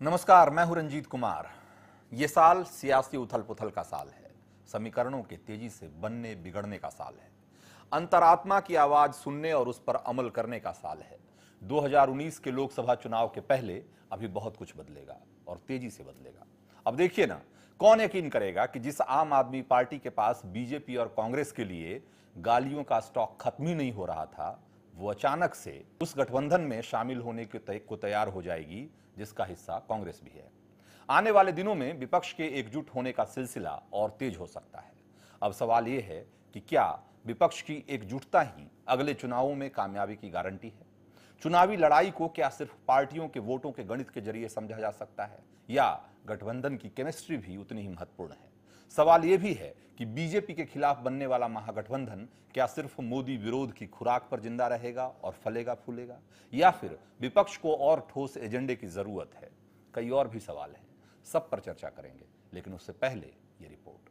नमस्कार, मैं हूं रंजीत कुमार। ये साल सियासी उथल पुथल का साल है, समीकरणों के तेजी से बनने बिगड़ने का साल है, अंतरात्मा की आवाज सुनने और उस पर अमल करने का साल है। 2019 के लोकसभा चुनाव के पहले अभी बहुत कुछ बदलेगा और तेजी से बदलेगा। अब देखिए ना, कौन यकीन करेगा कि जिस आम आदमी पार्टी के पास बीजेपी और कांग्रेस के लिए गालियों का स्टॉक खत्म ही नहीं हो रहा था, वो अचानक से उस गठबंधन में शामिल होने को तैयार हो जाएगी जिसका हिस्सा कांग्रेस भी है। आने वाले दिनों में विपक्ष के एकजुट होने का सिलसिला और तेज हो सकता है। अब सवाल यह है कि क्या विपक्ष की एकजुटता ही अगले चुनावों में कामयाबी की गारंटी है? चुनावी लड़ाई को क्या सिर्फ पार्टियों के वोटों के गणित के जरिए समझा जा सकता है या गठबंधन की केमिस्ट्री भी उतनी ही महत्वपूर्ण है? सवाल यह भी है कि बीजेपी के खिलाफ बनने वाला महागठबंधन क्या सिर्फ मोदी विरोध की खुराक पर जिंदा रहेगा और फलेगा फूलेगा, या फिर विपक्ष को और ठोस एजेंडे की जरूरत है? कई और भी सवाल हैं, सब पर चर्चा करेंगे, लेकिन उससे पहले ये रिपोर्ट।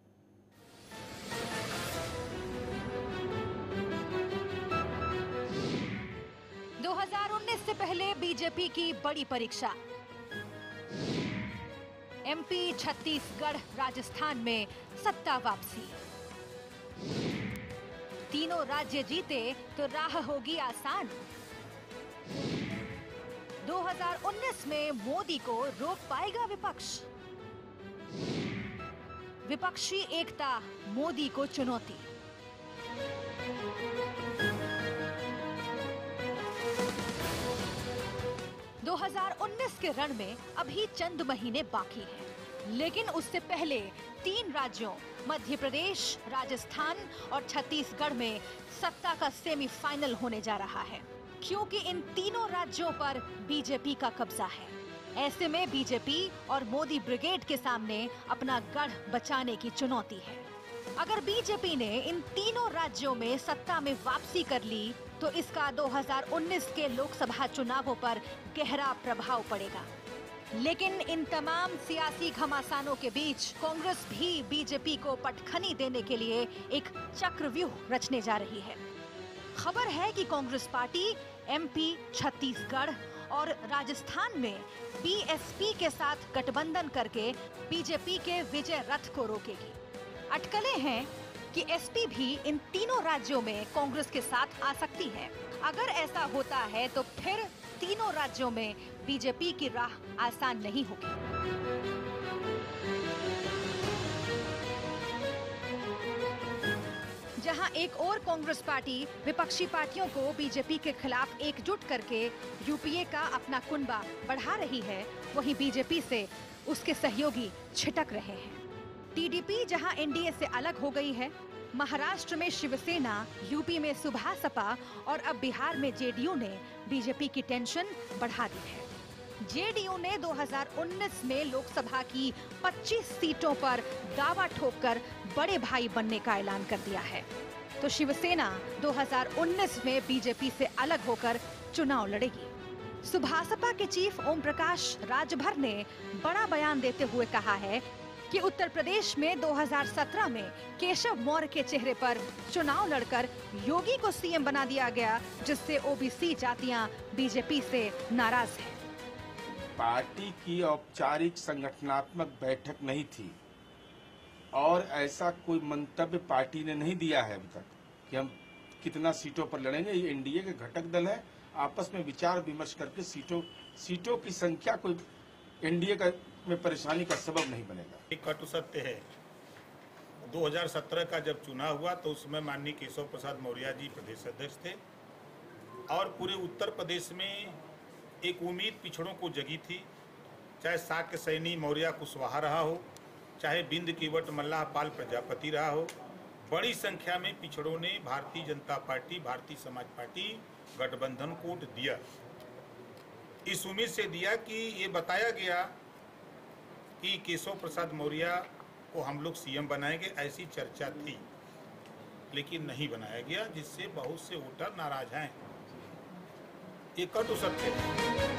से पहले बीजेपी की बड़ी परीक्षा। एमपी, छत्तीसगढ़, राजस्थान में सत्ता वापसी। तीनों राज्य जीते तो राह होगी आसान। 2019 में मोदी को रोक पाएगा विपक्ष? विपक्षी एकता मोदी को चुनौती। दो 2019 के रण में अभी चंद महीने बाकी हैं, लेकिन उससे पहले 3 राज्यों मध्य प्रदेश, राजस्थान और छत्तीसगढ़ में सत्ता का सेमीफाइनल होने जा रहा है, क्योंकि इन तीनों राज्यों पर बीजेपी का कब्जा है। ऐसे में बीजेपी और मोदी ब्रिगेड के सामने अपना गढ़ बचाने की चुनौती है। अगर बीजेपी ने इन तीनों राज्यों में सत्ता में वापसी कर ली तो इसका 2019 के लोकसभा चुनावों पर गहरा प्रभाव पड़ेगा। लेकिन इन तमाम सियासी घमासानों के बीच कांग्रेस भी बीजेपी को पटखनी देने के लिए एक चक्रव्यूह रचने जा रही है। खबर है कि कांग्रेस पार्टी एमपी, छत्तीसगढ़ और राजस्थान में बीएसपी के साथ गठबंधन करके बीजेपी के विजय रथ को रोकेगी। अटकलें हैं कि एसपी भी इन तीनों राज्यों में कांग्रेस के साथ आ सकती है। अगर ऐसा होता है तो फिर तीनों राज्यों में बीजेपी की राह आसान नहीं होगी। जहां एक और कांग्रेस पार्टी विपक्षी पार्टियों को बीजेपी के खिलाफ एकजुट करके यूपीए का अपना कुनबा बढ़ा रही है, वहीं बीजेपी से उसके सहयोगी छिटक रहे हैं। टीडीपी जहां एनडीए से अलग हो गई है, महाराष्ट्र में शिवसेना, यूपी में सुभासपा और अब बिहार में जेडीयू ने बीजेपी की टेंशन बढ़ा दी है। जेडीयू ने 2019 में लोकसभा की 25 सीटों पर दावा ठोककर बड़े भाई बनने का ऐलान कर दिया है, तो शिवसेना 2019 में बीजेपी से अलग होकर चुनाव लड़ेगी। सुभासपा के चीफ ओम प्रकाश राजभर ने बड़ा बयान देते हुए कहा है कि उत्तर प्रदेश में 2017 में केशव मौर्य के चेहरे पर चुनाव लड़कर योगी को सीएम बना दिया गया, जिससे ओबीसी जातियां बीजेपी से नाराज हैं। पार्टी की औपचारिक संगठनात्मक बैठक नहीं थी और ऐसा कोई मंतव्य पार्टी ने नहीं दिया है अभी तक कि हम कितना सीटों पर लड़ेंगे। ये एनडीए के घटक दल है, आपस में विचार विमर्श करके सीटों की संख्या कोई एनडीए में परेशानी का सबब नहीं बनेगा। एक कटु सत्य है, 2017 का जब चुनाव हुआ तो उसमें माननीय केशव प्रसाद मौर्य जी प्रदेश अध्यक्ष थे और पूरे उत्तर प्रदेश में एक उम्मीद पिछड़ों को जगी थी, चाहे शाक्य सैनी मौर्य कुशवाहा रहा हो, चाहे बिंद कीवट मल्लाह पाल प्रजापति रहा हो, बड़ी संख्या में पिछड़ों ने भारतीय जनता पार्टी, भारतीय समाज पार्टी गठबंधन को वोट दिया। इस उम्मीद से दिया कि ये बताया गया कि केशव प्रसाद मौर्य को हम लोग सीएम बनाएंगे, ऐसी चर्चा थी, लेकिन नहीं बनाया गया, जिससे बहुत से वोटर नाराज हैं। ये कटु सत्य है।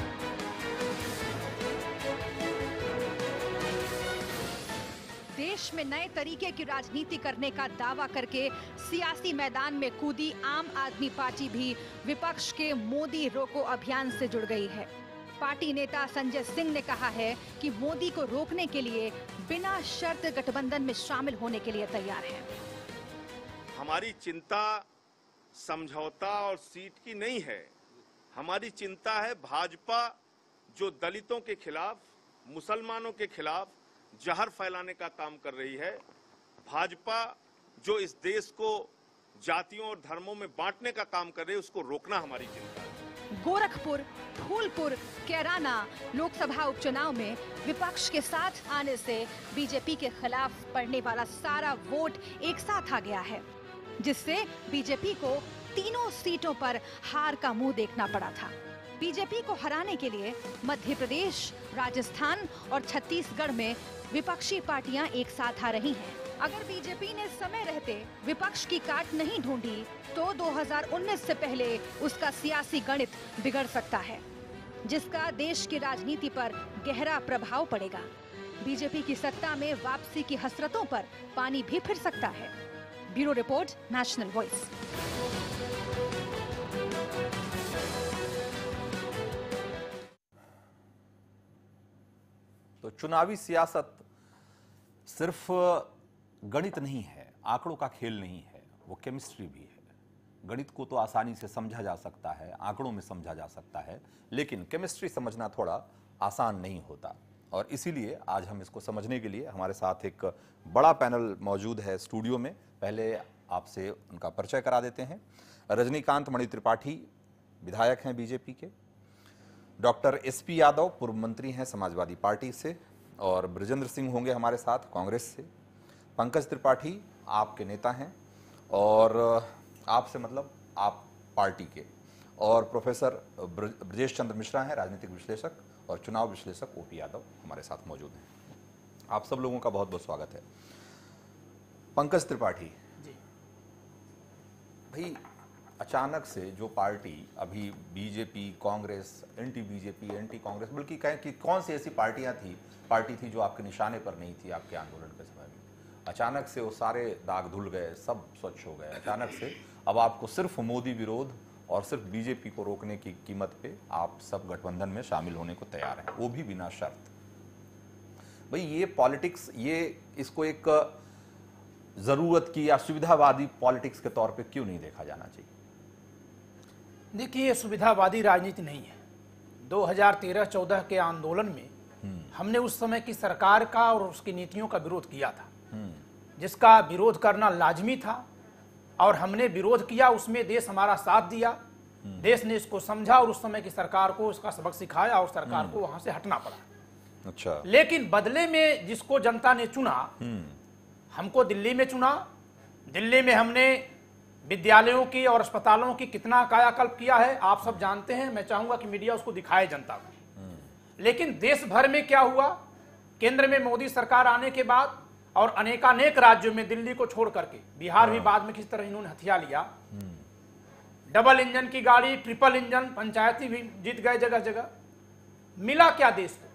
देश में नए तरीके की राजनीति करने का दावा करके सियासी मैदान में कूदी आम आदमी पार्टी भी विपक्ष के मोदी रोको अभियान से जुड़ गई है। पार्टी नेता संजय सिंह ने कहा है कि मोदी को रोकने के लिए बिना शर्त गठबंधन में शामिल होने के लिए तैयार है। हमारी चिंता समझौता और सीट की नहीं है, हमारी चिंता है भाजपा जो दलितों के खिलाफ, मुसलमानों के खिलाफ जहर फैलाने का काम कर रही है, भाजपा जो इस देश को जातियों और धर्मों में बांटने का काम कर रही है, उसको रोकना हमारी चिंता है। गोरखपुर, फूलपुर, कैराना लोकसभा उपचुनाव में विपक्ष के साथ आने से बीजेपी के खिलाफ पड़ने वाला सारा वोट एक साथ आ गया है, जिससे बीजेपी को तीनों सीटों पर हार का मुंह देखना पड़ा था। बीजेपी को हराने के लिए मध्य प्रदेश, राजस्थान और छत्तीसगढ़ में विपक्षी पार्टियां एक साथ आ रही हैं। अगर बीजेपी ने समय रहते विपक्ष की काट नहीं ढूंढी तो 2019 से पहले उसका सियासी गणित बिगड़ सकता है, जिसका देश की राजनीति पर गहरा प्रभाव पड़ेगा। बीजेपी की सत्ता में वापसी की हसरतों पर पानी भी फिर सकता है। Bureau report, national voice. तो चुनावी सियासत सिर्फ गणित नहीं है, आंकड़ों का खेल नहीं है, वो केमिस्ट्री भी है। गणित को तो आसानी से समझा जा सकता है, आंकड़ों में समझा जा सकता है, लेकिन केमिस्ट्री समझना थोड़ा आसान नहीं होता। और इसीलिए आज हम इसको समझने के लिए हमारे साथ एक बड़ा पैनल मौजूद है स्टूडियो में। पहले आपसे उनका परिचय करा देते हैं। रजनीकांत मणि त्रिपाठी विधायक हैं बीजेपी के, डॉक्टर SP यादव पूर्व मंत्री हैं समाजवादी पार्टी से, और बृजेंद्र सिंह होंगे हमारे साथ कांग्रेस से। पंकज त्रिपाठी आपके नेता हैं और आपसे मतलब आप पार्टी के, और प्रोफेसर ब्रजेश चंद्र मिश्रा हैं राजनीतिक विश्लेषक, और चुनाव विश्लेषक OP यादव हमारे साथ मौजूद हैं। आप सब लोगों का बहुत बहुत स्वागत है। पंकज त्रिपाठी जी, भाई अचानक से जो पार्टी अभी BJP, Congress, anti BJP, anti Congress, बल्कि कहें कि कौन सी ऐसी पार्टी थी जो आपके निशाने पर नहीं थी आपके आंदोलन के समय में, अचानक से वो सारे दाग धुल गए, सब स्वच्छ हो गए। अचानक से अब आपको सिर्फ मोदी विरोध और सिर्फ बीजेपी को रोकने की कीमत पे आप सब गठबंधन में शामिल होने को तैयार हैं, वो भी बिना शर्त। भाई ये पॉलिटिक्स, ये इसको एक जरूरत की या सुविधावादी पॉलिटिक्स के तौर पे क्यों नहीं देखा जाना चाहिए? देखिए, ये सुविधावादी राजनीति नहीं है। 2013-14 के आंदोलन में हमने उस समय की सरकार का और उसकी नीतियों का विरोध किया था, जिसका विरोध करना लाजमी था, और हमने विरोध किया। उसमें देश हमारा साथ दिया, देश ने इसको समझा और उस समय की सरकार को इसका सबक सिखाया और सरकार को वहां से हटना पड़ा। अच्छा। लेकिन बदले में जिसको जनता ने चुना, हमको दिल्ली में चुना। दिल्ली में हमने विद्यालयों की और अस्पतालों की कितना कायाकल्प किया है आप सब जानते हैं। मैं चाहूंगा कि मीडिया उसको दिखाए जनता को। लेकिन देश भर में क्या हुआ, केंद्र में मोदी सरकार आने के बाद और अनेकानेक राज्यों में, दिल्ली को छोड़ करके, बिहार भी बाद में किस तरह इन्होंने हथिया लिया। डबल इंजन की गाड़ी, ट्रिपल इंजन, पंचायती भी जीत गए जगह जगह। मिला क्या देश को?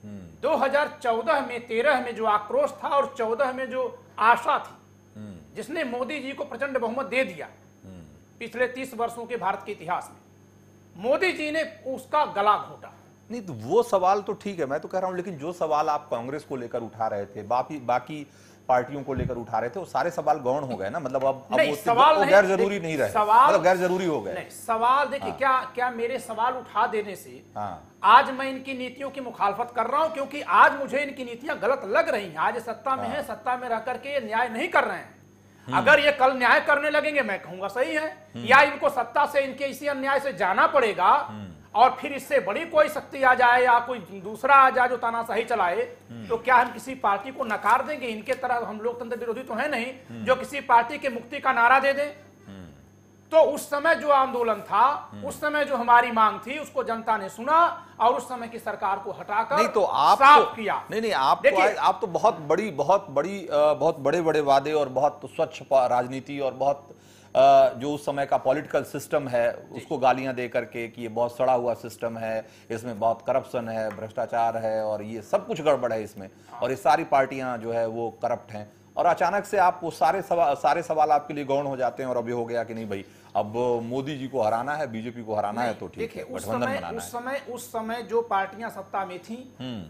2014 में, 13 में जो आक्रोश था और 14 में जो आशा थी, जिसने मोदी जी को प्रचंड बहुमत दे दिया पिछले 30 वर्षों के भारत के इतिहास में, मोदी जी ने उसका गला घोटा। नहीं तो वो सवाल तो ठीक है, मैं तो कह रहा हूं, लेकिन जो सवाल आप कांग्रेस को लेकर उठा रहे थे, बाकी पार्टियों को लेकर उठा रहे थे, वो सारे सवाल गौण हो गए ना। मतलब अब वो गैर जरूरी नहीं रहे, मतलब गैर जरूरी हो गए। सवाल देखिए, क्या मेरे सवाल उठा देने से आज मैं इनकी नीतियों की मुखालफत कर रहा हूं? क्योंकि आज मुझे इनकी नीतियां गलत लग रही हैं। आज सत्ता में है, सत्ता में रह करके ये न्याय नहीं कर रहे हैं। अगर ये कल न्याय करने लगेंगे, मैं कहूंगा सही है, या इनको सत्ता से, इनके इसी अन्याय से जाना पड़ेगा, और फिर इससे बड़ी कोई शक्ति आ जाए या कोई दूसरा आ जाए जो तानाशाही चलाए, तो क्या हम किसी पार्टी को नकार देंगे? इनके तरह हम लोकतंत्र विरोधी तो है नहीं जो किसी पार्टी के मुक्ति का नारा दे दें। तो उस समय जो आंदोलन था, उस समय जो हमारी मांग थी, उसको जनता ने सुना और उस समय की सरकार को हटाकर नहीं तो आप साफ किया। नहीं आप तो बहुत बड़े बड़े वादे और बहुत स्वच्छ राजनीति और बहुत जो उस समय का पॉलिटिकल सिस्टम है उसको गालियां दे करके कि ये बहुत सड़ा हुआ सिस्टम है, इसमें बहुत करप्शन है, भ्रष्टाचार है और ये सब कुछ गड़बड़ है इसमें, और ये सारी पार्टियां जो है वो करप्ट हैं, और अचानक से आप वो सारे सवाल आपके लिए गौण हो जाते हैं और अब ये हो गया कि नहीं भाई अब मोदी जी को हराना है, बीजेपी को हराना है तो ठीक है, गठबंधन बनाना है। उस समय जो पार्टियां सत्ता में थी,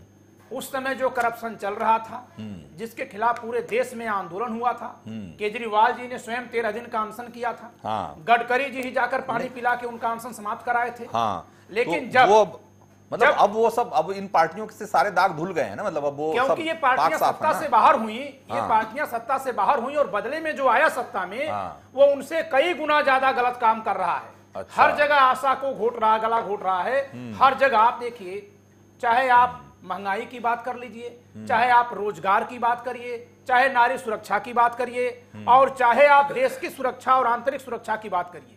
उस समय जो करप्शन चल रहा था, जिसके खिलाफ पूरे देश में आंदोलन हुआ था, केजरीवाल जी ने स्वयं 13 दिन का अनशन किया था। गडकरी जी ही जाकर पानी पिला के उनका अनशन समाप्त कराए थे। लेकिन जब मतलब अब वो सब, अब इन पार्टियों से सारे दाग धुल गए हैं ना, मतलब अब वो क्योंकि ये पार्टियां सत्ता से बाहर हुई, ये पार्टियां सत्ता से बाहर हुई और बदले में जो आया सत्ता में वो उनसे कई गुना ज्यादा गलत काम कर रहा है। अच्छा। हर जगह आशा को घोट रहा, गला घोट रहा है। हर जगह आप देखिए, चाहे आप महंगाई की बात कर लीजिए, चाहे आप रोजगार की बात करिए, चाहे नारी सुरक्षा की बात करिए, और चाहे आप देश की सुरक्षा और आंतरिक सुरक्षा की बात करिए,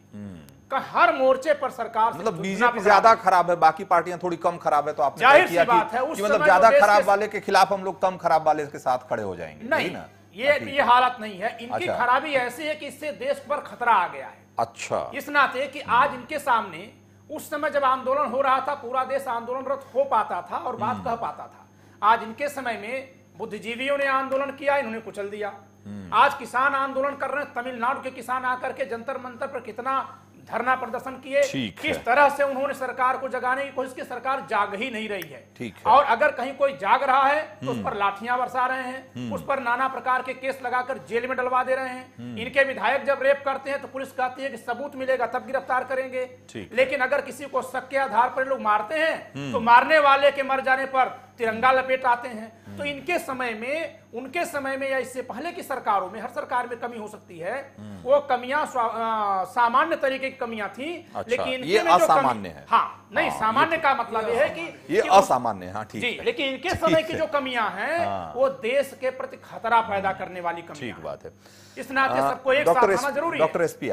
हर मोर्चे पर सरकार, मतलब बीजेपी ज्यादा खराब है, बाकी पार्टियां थोड़ी कम खराब है, तो आपने जाहिर किया सी बात है कि मतलब ज्यादा खराब वाले के खिलाफ हम लोग कम खराब वाले के साथ खड़े हो जाएंगे। नहीं ना, ये हालत नहीं है। इनकी खराबी ऐसी है कि इससे देश पर खतरा आ गया है। अच्छा, इस नाते कि आज इनके सामने, उस समय जब आंदोलन हो रहा था पूरा देश आंदोलनरत हो पाता था और बात कह पाता था। आज इनके समय में बुद्धिजीवियों ने आंदोलन किया, इन्होंने कुचल दिया। आज किसान आंदोलन कर रहे हैं, तमिलनाडु के किसान आकर के जंतर मंतर पर कितना धरना प्रदर्शन किए, किस तरह से उन्होंने सरकार को जगाने की कोशिश की, सरकार जाग ही नहीं रही है। ठीक है। और अगर कहीं कोई जाग रहा है तो उस पर लाठियां बरसा रहे हैं, उस पर नाना प्रकार के केस लगाकर जेल में डलवा दे रहे हैं। इनके विधायक जब रेप करते हैं तो पुलिस कहती है कि सबूत मिलेगा तब गिरफ्तार करेंगे, लेकिन अगर किसी को शक के आधार पर लोग मारते हैं तो मारने वाले के मर जाने पर तिरंगा लपेट आते हैं। तो इनके समय में, उनके समय में या इससे पहले की सरकारों में, हर सरकार में कमी हो सकती है, वो कमियां सामान्य तरीके की कमियां थी। अच्छा, लेकिन ये असामान्य है। हाँ, नहीं, सामान्य का मतलब यह है कि ये असामान्य है। हाँ, ठीक है। लेकिन इनके समय की जो कमियां हैं वो देश के प्रति खतरा पैदा करने वाली कमियां। ठीक बात है। इस नाते सबको एक साथ आना जरूरी है। डॉक्टर एसपी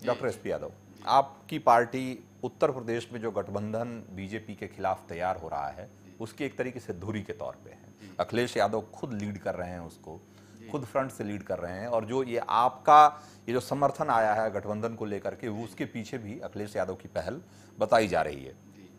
यादव, आपकी पार्टी उत्तर प्रदेश में जो गठबंधन बीजेपी के खिलाफ तैयार हो रहा है उसकी एक तरीके से धुरी के तौर पे है। अखिलेश यादव खुद लीड कर रहे हैं उसको, खुद फ्रंट से लीड कर रहे हैं, और जो ये आपका ये जो समर्थन आया है गठबंधन को लेकर के, वो उसके पीछे भी अखिलेश यादव की पहल बताई जा रही है।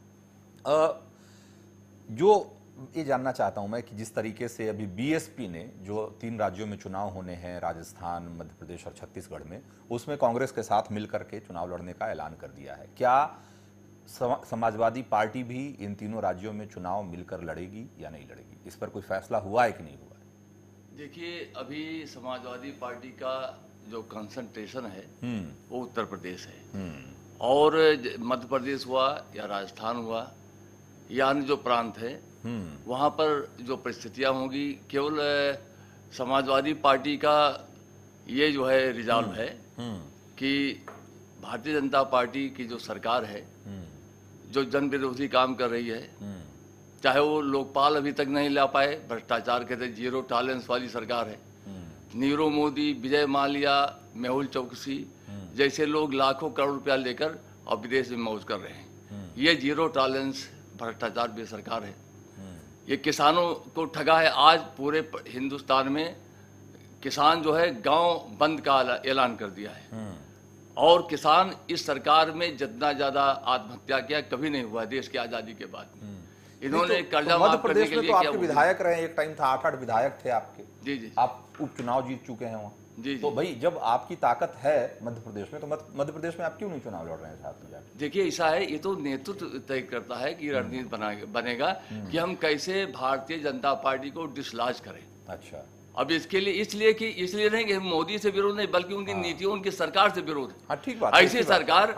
जो ये जानना चाहता हूं मैं कि जिस तरीके से अभी बीएसपी ने जो 3 राज्यों में चुनाव होने हैं, राजस्थान, मध्य प्रदेश और छत्तीसगढ़ में, उसमें कांग्रेस के साथ मिलकर के चुनाव लड़ने का ऐलान कर दिया है, क्या समाजवादी पार्टी भी इन तीनों राज्यों में चुनाव मिलकर लड़ेगी या नहीं लड़ेगी? इस पर कोई फैसला हुआ है कि नहीं हुआ है? देखिए, अभी समाजवादी पार्टी का जो कंसंट्रेशन है वो उत्तर प्रदेश है, और मध्य प्रदेश हुआ या राजस्थान हुआ या अन्य जो प्रांत है वहाँ पर जो परिस्थितियाँ होंगी, केवल समाजवादी पार्टी का ये जो है रिजॉल्व है कि भारतीय जनता पार्टी की जो सरकार है जो जन विरोधी काम कर रही है, चाहे वो लोकपाल अभी तक नहीं ला पाए, भ्रष्टाचार के तहत 0 टॉलरेंस वाली सरकार है। नीरव मोदी, विजय माल्या, मेहुल चौकसी जैसे लोग लाखों करोड़ रुपया लेकर और विदेश में मौज कर रहे हैं। ये 0 टॉलरेंस भ्रष्टाचार भी सरकार है। ये किसानों को ठगा है। आज पूरे हिंदुस्तान में किसान जो है गांव बंद का ऐलान कर दिया है, और किसान इस सरकार में जितना ज्यादा आत्महत्या किया कभी नहीं हुआ देश की आजादी के बाद। इन्होंने कर्जा माफ करने के लिए तो आपके विधायक रहे, एक टाइम था 8 विधायक थे आपके। जी, आप उपचुनाव जीत चुके हैं वहाँ। जी, तो भाई जब आपकी ताकत है मध्य प्रदेश में, तो मध्य प्रदेश में आप क्यों नहीं चुनाव लड़ रहे हैं साथ में जाकर? देखिए, ऐसा है, ये तो नेतृत्व तय करता है कि रणनीति बनेगा कि हम कैसे भारतीय जनता पार्टी को डिसलॉज करें। अच्छा, अब इसके लिए इसलिए नहीं कि हम मोदी से विरोध नहीं, बल्कि उनकी नीतियों, उनकी सरकार से विरोध है। ठीक बात। ऐसी सरकार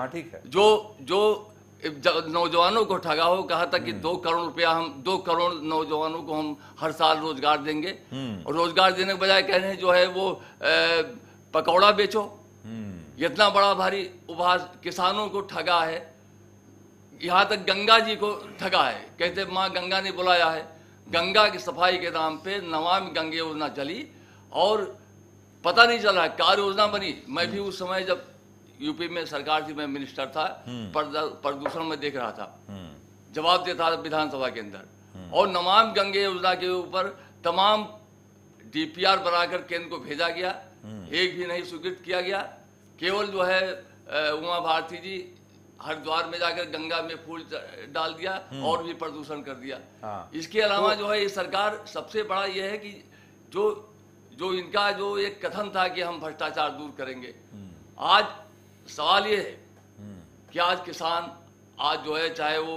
जो नौजवानों को ठगा हो, कहा था कि 2 करोड़ रुपया, हम 2 करोड़ नौजवानों को हम हर साल रोजगार देंगे, और रोजगार देने के बजाय कह रहे हैं जो है वो पकौड़ा बेचो। इतना बड़ा भारी उपहास, किसानों को ठगा है, यहाँ तक गंगा जी को ठगा है। कहते माँ गंगा ने बुलाया है, गंगा की सफाई के नाम पे नमामि गंगे योजना चली और पता नहीं चला कार्य योजना बनी। मैं भी उस समय जब यूपी में सरकार थी, मैं मिनिस्टर था, प्रदूषण में देख रहा था, जवाब देता था विधानसभा के अंदर, और नमामि गंगे योजना के ऊपर तमाम डीपीआर बनाकर केंद्र को भेजा गया, एक भी नहीं स्वीकृत किया गया। केवल जो है उमा भारती जी हरिद्वार में जाकर गंगा में फूल डाल दिया और भी प्रदूषण कर दिया। इसके अलावा जो है ये सरकार, सबसे बड़ा ये है कि जो इनका जो एक कथन था कि हम भ्रष्टाचार दूर करेंगे, आज सवाल ये है कि आज किसान, आज जो है चाहे वो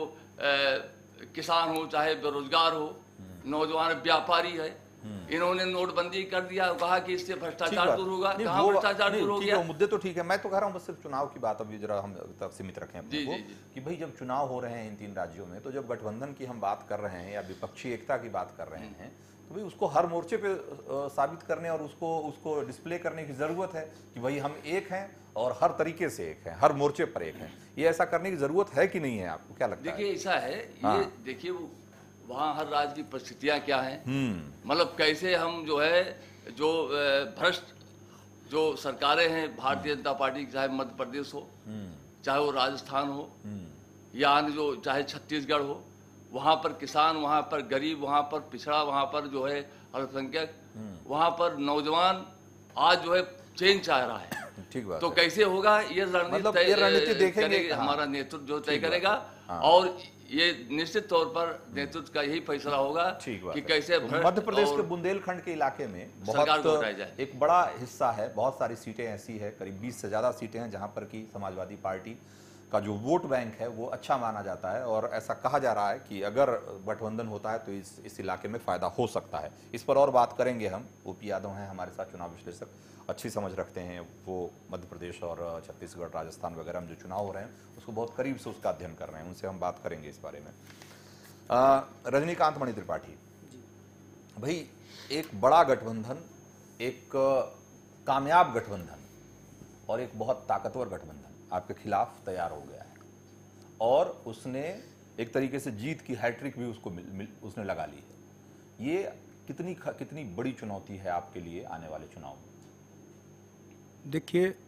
किसान हो, चाहे बेरोजगार हो, नौजवान व्यापारी है, इन्होंने नोटबंदी कर दिया, कहा कि इससे भ्रष्टाचार दूर होगा। कहाँ भ्रष्टाचार दूर हो गया? मुद्दे तो ठीक है, मैं तो कह रहा हूँ बस सिर्फ चुनाव की बात अभी जरा हम तक सीमित रखें अपने को, कि भाई जब चुनाव हो रहे हैं इन 3 राज्यों में, तो जब गठबंधन की हम बात कर रहे हैं या विपक्षी एकता की बात कर रहे हैं, तो भाई उसको हर मोर्चे पे साबित करने और उसको डिस्प्ले करने की जरूरत है कि भाई हम एक हैं और हर तरीके से एक हैं, हर मोर्चे पर एक हैं। ये ऐसा करने की जरूरत है कि नहीं है, आपको क्या लगता है? देखिए ऐसा है, ये देखिए वहाँ हर राज्य की परिस्थितियाँ क्या हैं, मतलब कैसे हम जो है जो भ्रष्ट जो सरकारें हैं भारतीय जनता पार्टी की, चाहे मध्य प्रदेश हो, चाहे वो राजस्थान हो, या अन्य जो चाहे छत्तीसगढ़ हो, वहाँ पर किसान, वहाँ पर गरीब, वहाँ पर पिछड़ा, वहाँ पर जो है अल्पसंख्यक, वहाँ पर नौजवान आज जो है चेंज चाह रहा है। ठीक बात तो है। कैसे होगा ये रणनीति देखेंगे, हमारा नेतृत्व जो तय करेगा, और ये निश्चित तौर पर नेतृत्व का यही फैसला होगा कि कैसे मध्य प्रदेश के बुंदेलखंड के इलाके में बहुत एक बड़ा हिस्सा है, बहुत सारी सीटें ऐसी है, करीब 20 से ज्यादा सीटें हैं जहां पर की समाजवादी पार्टी का जो वोट बैंक है वो अच्छा माना जाता है, और ऐसा कहा जा रहा है कि अगर गठबंधन होता है तो इस इलाके में फायदा हो सकता है। इस पर और बात करेंगे हम। ओपी यादव हैं हमारे साथ, चुनाव विश्लेषक, अच्छी समझ रखते हैं वो मध्य प्रदेश और छत्तीसगढ़, राजस्थान वगैरह में जो चुनाव हो रहे हैं उसको बहुत करीब से उसका अध्ययन कर रहे हैं, उनसे हम बात करेंगे इस बारे में। रजनीकांत मणि त्रिपाठी भाई, एक बड़ा गठबंधन, एक कामयाब गठबंधन और एक बहुत ताकतवर गठबंधन आपके खिलाफ तैयार हो गया है, और उसने एक तरीके से जीत की हैट्रिक भी उसने लगा ली है। ये कितनी बड़ी चुनौती है आपके लिए आने वाले चुनाव में? देखिए,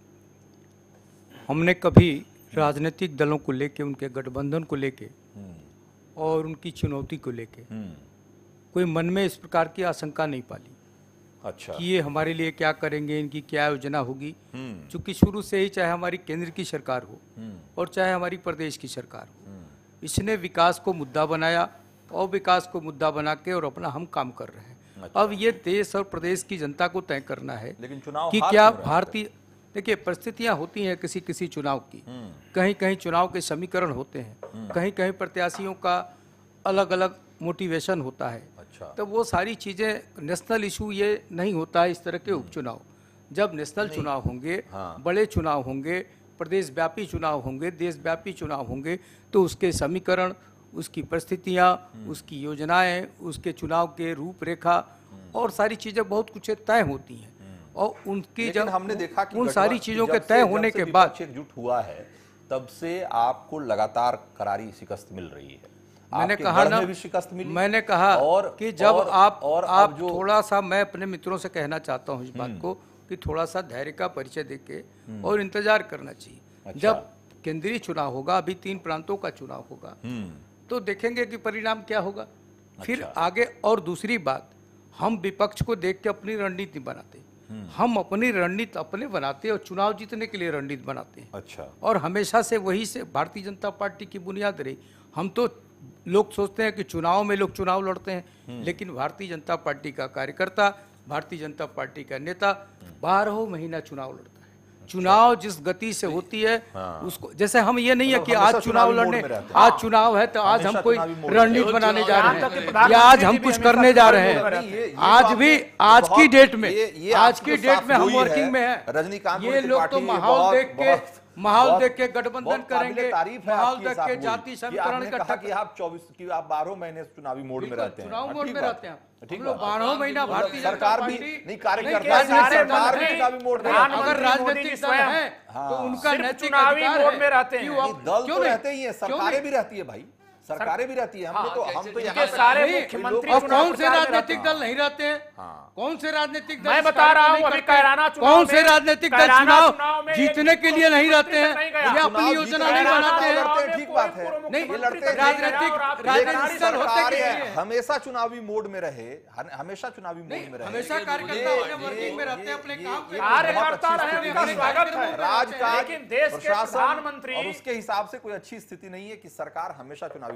हमने कभी राजनीतिक दलों को लेके, उनके गठबंधन को लेके और उनकी चुनौती को लेके कोई मन में इस प्रकार की आशंका नहीं पाली। अच्छा, कि ये हमारे लिए क्या करेंगे, इनकी क्या योजना होगी। चूंकि शुरू से ही चाहे हमारी केंद्र की सरकार हो और चाहे हमारी प्रदेश की सरकार हो, इसने विकास को मुद्दा बनाया और विकास को मुद्दा बना के और अपना हम काम कर रहे हैं। अच्छा। अब ये देश और प्रदेश की जनता को तय करना है लेकिन चुनाव कि क्या भारतीय, देखिए परिस्थितियां होती हैं किसी किसी चुनाव की, कहीं कहीं चुनाव के समीकरण होते हैं, कहीं कहीं प्रत्याशियों का अलग अलग मोटिवेशन होता है। अच्छा। तो वो सारी चीजें, नेशनल इशू ये नहीं होता है इस तरह के उपचुनाव। जब नेशनल चुनाव होंगे, बड़े चुनाव होंगे, प्रदेश व्यापी चुनाव होंगे, देशव्यापी चुनाव होंगे, तो उसके समीकरण, उसकी परिस्थितियाँ, उसकी योजनाएं, उसके चुनाव के रूपरेखा और सारी चीजें बहुत कुछ तय होती हैं। और उनकी जब हमने देखा कि उन सारी चीजों के तय होने के बाद एकजुट हुआ है, तब से आपको लगातार करारी शिकस्त मिल रही है। मैंने कहा ना, मैंने कहा कि जब आप थोड़ा सा, मैं अपने मित्रों से कहना चाहता हूँ इस बात को कि थोड़ा सा धैर्य का परिचय देके और इंतजार करना चाहिए। अच्छा। जब केंद्रीय चुनाव होगा, अभी 3 प्रांतों का चुनाव होगा, तो देखेंगे कि परिणाम क्या होगा। फिर आगे, और दूसरी बात, हम विपक्ष को देख के अपनी रणनीति बनाते, हम अपनी रणनीति अपने बनाते और चुनाव जीतने के लिए रणनीति बनाते हैं। अच्छा। और हमेशा से वही से भारतीय जनता पार्टी की बुनियाद रही। हम तो, लोग सोचते हैं कि चुनाव में लोग चुनाव लड़ते हैं, लेकिन भारतीय जनता पार्टी का कार्यकर्ता, भारतीय जनता पार्टी का नेता 12 महीना चुनाव लड़ता है। चुनाव जिस गति से होती है उसको, जैसे हम ये नहीं है कि आज चुनाव लड़ने, आज चुनाव है तो आज हम कोई रणनीति बनाने जा रहे हैं या आज हम कुछ करने जा रहे हैं। आज भी, आज की डेट में हम वर्किंग में हैं। रजनीकांत, ये लोग तो माहौल देख के गठबंधन करेंगे, माहौल देख के जाति समीकरण कहा कि आप 12 महीने चुनावी मोड में रहते हैं, चुनाव मोड में रहते हैं। हम लोग 12 महीना भारतीय सरकार भी नहीं, कार्यकर्ता सरकार भी चुनावी मोड में, अगर राजनीतिक दल है तो उनका नैतिक अधिकार मोड में रहते हैं। दल तो रहते ही है, सरकारें भी रहती है भाई, सरकारें भी रहती है। हम तो यहाँ सारे मुख्यमंत्री, और कौन से राजनीतिक दल नहीं रहते हैं? कौन से राजनीतिक दल, मैं बता रहा हूँ, अभी कैराना चुनाव, कौन से राजनीतिक दल चुनाव जीतने के लिए नहीं रहते हैं या अपनी योजना नहीं बनाते हैं? ठीक बात है, नहीं, राजनीतिक दल होते हैं, हमेशा चुनावी मोड में रहे, हमेशा चुनावी मोड में रहे, हमेशा कार्यकर्ता वर्किंग में रहते हैं, अपने काम पे कार्यकर्ता रहे, उनका स्वागत है। राजकाज, लेकिन देश के प्रधानमंत्री और उसके हिसाब से कोई अच्छी स्थिति नहीं है कि सरकार हमेशा चुनावी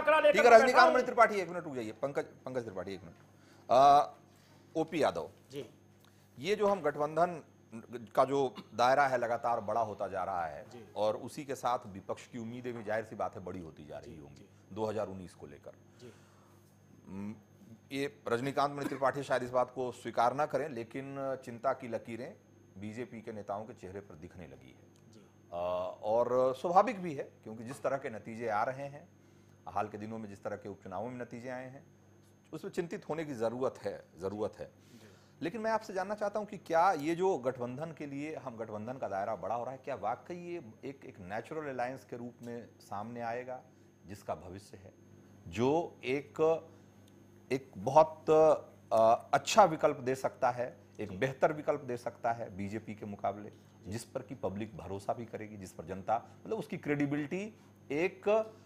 आंकड़ा लेकर ठीक है, मैं बैठा रजनीकांत हूं। मणि त्रिपाठी एक मिनट रुक जाइए, पंकज त्रिपाठी एक मिनट। ओपी यादव जी, ये जो हम गठबंधन का जो दायरा है लगातार बड़ा होता जा रहा है और उसी के साथ विपक्ष की उम्मीदें भी जाहिर सी बात है बड़ी होती जा रही होंगी 2019 को लेकर। ये रजनीकांत मणि त्रिपाठी शायद इस बात को स्वीकार ना करें, लेकिन चिंता की लकीरें बीजेपी के नेताओं के चेहरे पर दिखने लगी है और स्वाभाविक भी है, क्योंकि जिस तरह के नतीजे आ रहे हैं, हाल के दिनों में जिस तरह के उपचुनावों में नतीजे आए हैं, उसमें चिंतित होने की ज़रूरत है। लेकिन मैं आपसे जानना चाहता हूं कि क्या ये जो गठबंधन के लिए हम गठबंधन का दायरा बड़ा हो रहा है, क्या वाकई ये एक नेचुरल अलायंस के रूप में सामने आएगा जिसका भविष्य है, जो एक बहुत अच्छा विकल्प दे सकता है, एक बेहतर विकल्प दे सकता है बीजेपी के मुकाबले, जिस पर कि पब्लिक भरोसा भी करेगी, जिस पर जनता मतलब उसकी क्रेडिबिलिटी एक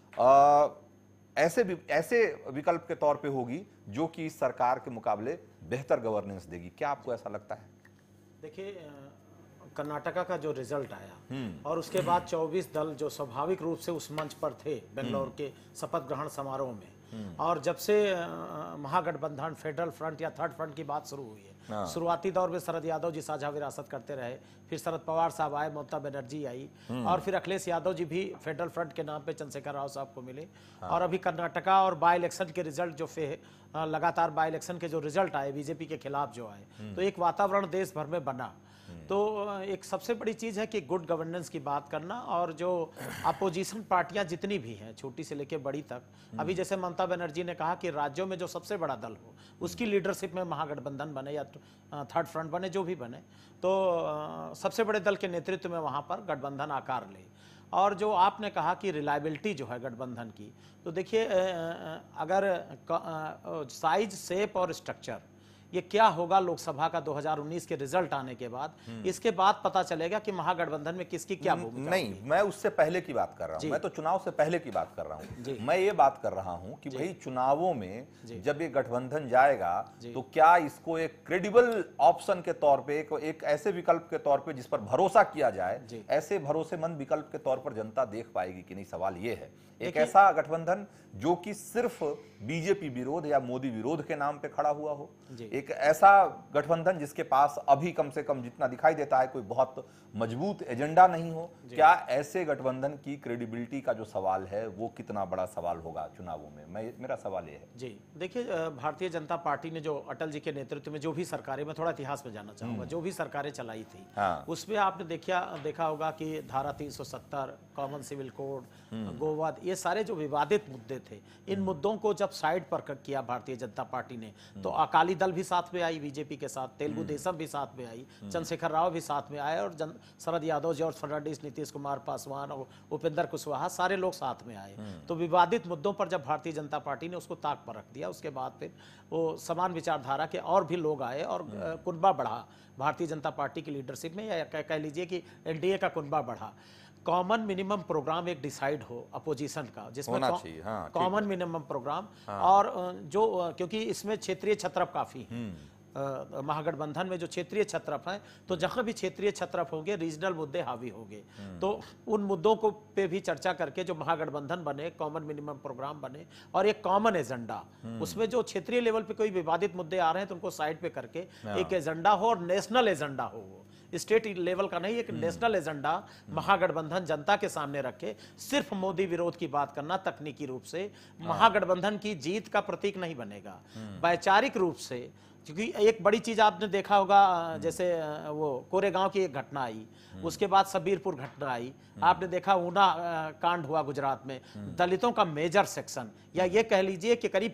ऐसे विकल्प के तौर पे होगी जो कि इस सरकार के मुकाबले बेहतर गवर्नेंस देगी? क्या आपको ऐसा लगता है? देखिए, कर्नाटका का जो रिजल्ट आया और उसके बाद 24 दल जो स्वाभाविक रूप से उस मंच पर थे बेंगलोर के शपथ ग्रहण समारोह में, और जब से महागठबंधन, फेडरल फ्रंट या थर्ड फ्रंट की बात शुरू हुई है, शुरुआती दौर में शरद यादव जी साझा विरासत करते रहे, फिर शरद पवार साहब आए, ममता बनर्जी आई, और फिर अखिलेश यादव जी भी फेडरल फ्रंट के नाम पे चंद्रशेखर राव साहब को मिले, और अभी कर्नाटका और बाई इलेक्शन के रिजल्ट जो लगातार बाई इलेक्शन के जो रिजल्ट आए बीजेपी के खिलाफ जो आए, तो एक वातावरण देश भर में बना। तो एक सबसे बड़ी चीज़ है कि गुड गवर्नेंस की बात करना, और जो अपोजिशन पार्टियां जितनी भी हैं, छोटी से लेकर बड़ी तक, अभी जैसे ममता बनर्जी ने कहा कि राज्यों में जो सबसे बड़ा दल हो उसकी लीडरशिप में महागठबंधन बने या थर्ड फ्रंट बने, जो भी बने, तो सबसे बड़े दल के नेतृत्व में वहां पर गठबंधन आकार ले। और जो आपने कहा कि रिलायबिलिटी जो है गठबंधन की, तो देखिए, अगर साइज, शेप और स्ट्रक्चर ये क्या होगा लोकसभा का 2019 के रिजल्ट आने के बाद, इसके बाद पता चलेगा कि महागठबंधन में किसकी क्या भूमिका। नहीं, मैं उससे पहले की बात कर रहा हूं, मैं तो चुनाव से पहले की बात कर रहा हूं। मैं ये बात कर रहा हूं कि भाई चुनावों में जब ये गठबंधन जाएगा तो क्या इसको एक क्रेडिबल ऑप्शन के तौर पे, एक ऐसे विकल्प के तौर पे जिस पर भरोसा किया जाए, ऐसे भरोसेमंद विकल्प के तौर पर जनता देख पाएगी कि नहीं? सवाल ये है, एक ऐसा गठबंधन जो कि सिर्फ बीजेपी विरोध या मोदी विरोध के नाम पे खड़ा हुआ हो, एक ऐसा गठबंधन जिसके पास अभी कम से कम जितना दिखाई देता है कोई बहुत मजबूत एजेंडा नहीं हो, क्या ऐसे गठबंधन की क्रेडिबिलिटी का जो सवाल है वो कितना बड़ा सवाल होगा चुनावों में? मेरा सवाल ये है। जी देखिए, भारतीय जनता पार्टी ने जो अटल जी के नेतृत्व में जो भी सरकारें, मैं थोड़ा इतिहास में जानना चाहूंगा, जो भी सरकारें चलाई थी, उसमें आपने देखा होगा कि धारा 370, कॉमन सिविल कोड, गोवध, ये सारे जो विवादित मुद्दे थे, इन मुद्दों को जब साइड पर किया भारतीय जनता पार्टी ने, तो अकाली दल भी साथ में आई बीजेपी के साथ, तेलुगु देशम भी साथ में आई, चंद्रशेखर राव भी साथ में आए, और शरद यादव, जॉर्ज फर्नांडिस, नीतीश कुमार, पासवान और उपेंद्र कुशवाहा, सारे लोग साथ में आए। तो विवादित मुद्दों पर जब भारतीय जनता पार्टी ने उसको ताक पर रख दिया, उसके बाद फिर वो समान विचारधारा के और भी लोग आए और कुनबा बढ़ा भारतीय जनता पार्टी की लीडरशिप में, या कह लीजिए कि एनडीए का कुनबा बढ़ा। कॉमन मिनिमम प्रोग्राम एक डिसाइड हो अपोजिशन का, जिसमें कॉमन मिनिमम प्रोग्राम, और जो क्योंकि इसमें क्षेत्रीय छत्रप काफी हैं, महागठबंधन में जो क्षेत्रीय छत्रप हैं, तो जहां भी क्षेत्रीय छत्रप होंगे रीजनल मुद्दे हावी होंगे, तो उन मुद्दों को पे भी चर्चा करके जो महागठबंधन बने, कॉमन मिनिमम प्रोग्राम बने, और एक कॉमन एजेंडा, उसमें जो क्षेत्रीय लेवल पे कोई विवादित मुद्दे आ रहे हैं तो उनको साइड पे करके एक एजेंडा हो, और नेशनल एजेंडा हो, वो स्टेट लेवल का नहीं, एक नेशनल एजेंडा महागठबंधन जनता के सामने रखे। सिर्फ मोदी विरोध की बात करना तकनीकी रूप से महागठबंधन की जीत का प्रतीक नहीं बनेगा। वैचारिक रूप से, क्योंकि एक बड़ी चीज आपने देखा होगा, जैसे वो कोरेगांव की एक घटना आई, उसके बाद सबीरपुर घटना आई, आपने देखा ऊना कांड हुआ गुजरात में, दलितों का मेजर सेक्शन, या ये कह लीजिए कि करीब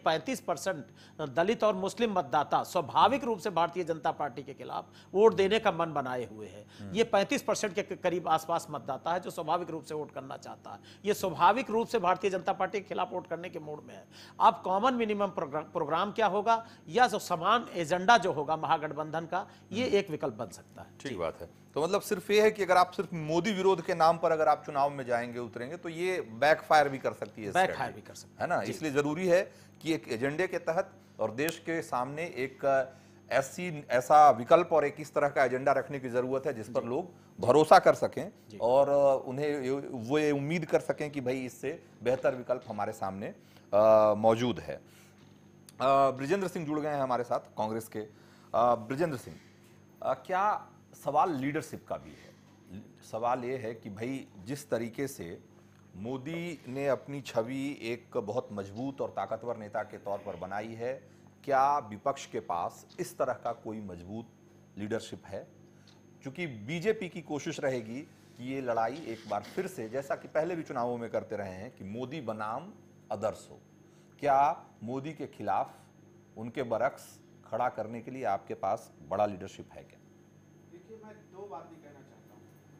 35% दलित और मुस्लिम मतदाता स्वाभाविक रूप से भारतीय जनता पार्टी के खिलाफ वोट देने का मन बनाए हुए है। ये 35% के करीब आसपास मतदाता है जो स्वाभाविक रूप से वोट करना चाहता है, ये स्वाभाविक रूप से भारतीय जनता पार्टी के खिलाफ वोट करने के मूड में है। अब कॉमन मिनिमम प्रोग्राम क्या होगा, या जो समान एजेंडा जो होगा महागठबंधन का, ये एक विकल्प बन सकता है। ठीक बात है। तो मतलब सिर्फ ये है कि अगर आप सिर्फ मोदी विरोध के नाम पर अगर आप चुनाव में जाएंगे, उतरेंगे, तो ये बैकफायर भी कर सकती है, बैकफायर भी कर सकती है ना। इसलिए जरूरी है कि एक एजेंडे के तहत और देश के सामने एक ऐसा विकल्प और एक इस तरह का एजेंडा रखने की जरूरत है जिस पर लोग भरोसा कर सकें और उन्हें वो ये उम्मीद कर सकें कि भाई इससे बेहतर विकल्प हमारे सामने मौजूद है। ब्रिजेंद्र सिंह जुड़ गए हैं हमारे साथ, कांग्रेस के। ब्रिजेंद्र सिंह, क्या सवाल लीडरशिप का भी है? सवाल ये है कि भाई जिस तरीके से मोदी ने अपनी छवि एक बहुत मजबूत और ताकतवर नेता के तौर पर बनाई है, क्या विपक्ष के पास इस तरह का कोई मजबूत लीडरशिप है? क्योंकि बीजेपी की कोशिश रहेगी कि ये लड़ाई एक बार फिर से, जैसा कि पहले भी चुनावों में करते रहे हैं, कि मोदी बनाम अदर्स हो। क्या मोदी के खिलाफ उनके बरक्स खड़ा करने के लिए आपके पास बड़ा लीडरशिप है क्या? देखिए, मैं दो बातें कहना चाहता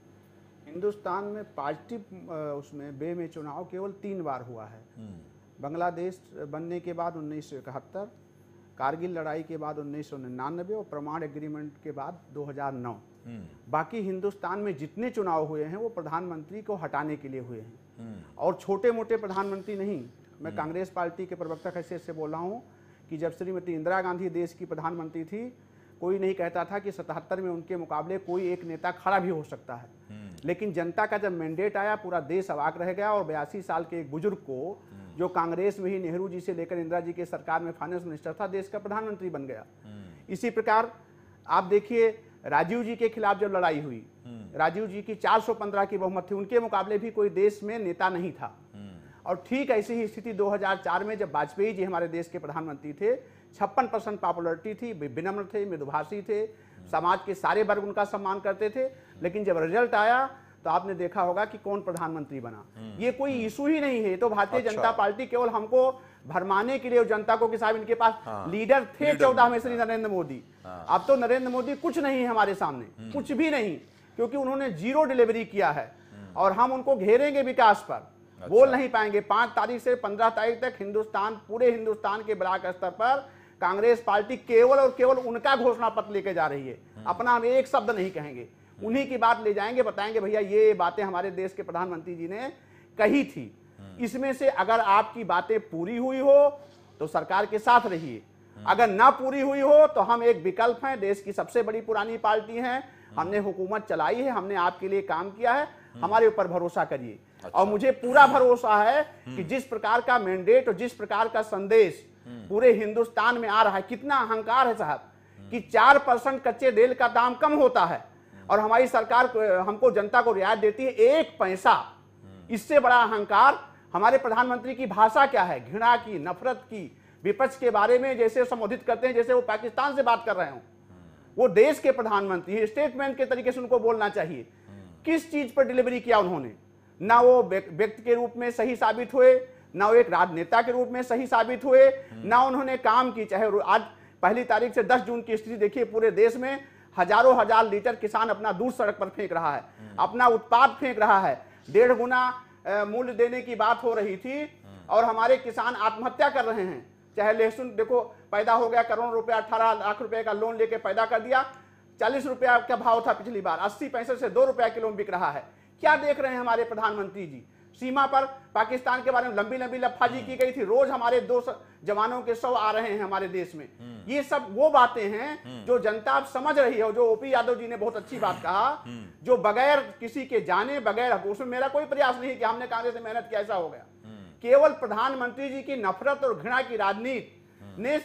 हूँ। हिंदुस्तान में पॉजिटिव उसमें वे में चुनाव केवल 3 बार हुआ है। बांग्लादेश बनने के बाद 1971, कारगिल लड़ाई के बाद 1999 और प्रमाण एग्रीमेंट के बाद 2009। बाकी हिंदुस्तान में जितने चुनाव हुए हैं वो प्रधानमंत्री को हटाने के लिए हुए हैं, और छोटे मोटे प्रधानमंत्री नहीं। मैं कांग्रेस पार्टी के प्रवक्ता हैसियत से बोल रहा हूँ कि जब श्रीमती इंदिरा गांधी देश की प्रधानमंत्री थी, कोई नहीं कहता था कि 77 में उनके मुकाबले कोई एक नेता खड़ा भी हो सकता है। लेकिन जनता का जब मैंडेट आया, पूरा देश अवाक रह गया, और 82 साल के एक बुजुर्ग को, जो कांग्रेस में ही नेहरू जी से लेकर इंदिरा जी के सरकार में फाइनेंस मिनिस्टर था, देश का प्रधानमंत्री बन गया। इसी प्रकार आप देखिए, राजीव जी के खिलाफ जब लड़ाई हुई, राजीव जी की 415 की बहुमत थी, उनके मुकाबले भी कोई देश में नेता नहीं था। और ठीक ऐसी ही स्थिति 2004 में जब वाजपेयी जी हमारे देश के प्रधानमंत्री थे, 56% पॉपुलरिटी थी, विनम्र थे, मृदुभाषी थे, समाज के सारे वर्ग उनका सम्मान करते थे। लेकिन जब रिजल्ट आया तो आपने देखा होगा कि कौन प्रधानमंत्री बना। ये कोई इशू ही नहीं है। तो भारतीय जनता पार्टी केवल हमको भरमाने के लिए, जनता को कि साहब इनके पास लीडर थे 14 में श्री नरेंद्र मोदी। अब तो नरेंद्र मोदी कुछ नहीं है हमारे सामने, कुछ भी नहीं, क्योंकि उन्होंने 0 डिलीवरी किया है। और हम उनको घेरेंगे विकास पर, बोल नहीं पाएंगे। 5 तारीख से 15 तारीख तक हिंदुस्तान, पूरे हिंदुस्तान के ब्लॉक स्तर पर कांग्रेस पार्टी केवल और केवल उनका घोषणा पत्र लेके जा रही है। अपना हम एक शब्द नहीं कहेंगे, उन्हीं की बात ले जाएंगे, बताएंगे भैया ये बातें हमारे देश के प्रधानमंत्री जी ने कही थी। इसमें से अगर आपकी बातें पूरी हुई हो तो सरकार के साथ रहिए, अगर ना पूरी हुई हो तो हम एक विकल्प हैं, देश की सबसे बड़ी पुरानी पार्टी है, हमने हुकूमत चलाई है, हमने आपके लिए काम किया है, हमारे ऊपर भरोसा करिए। और मुझे पूरा भरोसा है कि जिस प्रकार का मैंडेट और जिस प्रकार का संदेश पूरे हिंदुस्तान में आ रहा है, कितना अहंकार है साहब कि 4% कच्चे तेल का दाम कम होता है और हमारी सरकार हमको, जनता को रियायत देती है 1 पैसा। इससे बड़ा अहंकार हमारे प्रधानमंत्री की भाषा क्या है? घृणा की, नफरत की, विपक्ष के बारे में जैसे संबोधित करते हैं जैसे वो पाकिस्तान से बात कर रहे हो। वो देश के प्रधानमंत्री हैं, स्टेटमेंट के तरीके से उनको बोलना चाहिए। किस चीज पर डिलीवरी किया उन्होंने? ना वो व्यक्ति के रूप में सही साबित हुए, ना वो एक राजनेता के रूप में सही साबित हुए, ना उन्होंने काम की। चाहे आज 1 तारीख से 10 जून की स्थिति देखिए, पूरे देश में हजारों हजार लीटर किसान अपना दूध सड़क पर फेंक रहा है, अपना उत्पाद फेंक रहा है। 1.5 गुना मूल्य देने की बात हो रही थी और हमारे किसान आत्महत्या कर रहे हैं। चाहे लहसुन देखो, पैदा हो गया करोड़ रुपया, 18 लाख रुपए का लोन लेके पैदा कर दिया, 40 रुपया का भाव था पिछली बार, 80 पैसे से 2 रुपया किलो में बिक रहा है। क्या देख रहे हैं हमारे प्रधानमंत्री जी? सीमा पर पाकिस्तान के बारे में लंबी लंबी लफाजी की गई थी, रोज हमारे 2 जवानों के 100 आ रहे हैं हमारे देश में। ये सब वो बातें हैं जो जनता अब समझ रही है। और जो ओपी यादव जी ने बहुत अच्छी बात कहा, जो बगैर किसी के जाने, बगैर, उसमें मेरा कोई प्रयास नहीं कि हमने कांग्रेस में मेहनत किया, ऐसा हो गया। केवल प्रधानमंत्री जी की नफरत और घृणा की राजनीति ने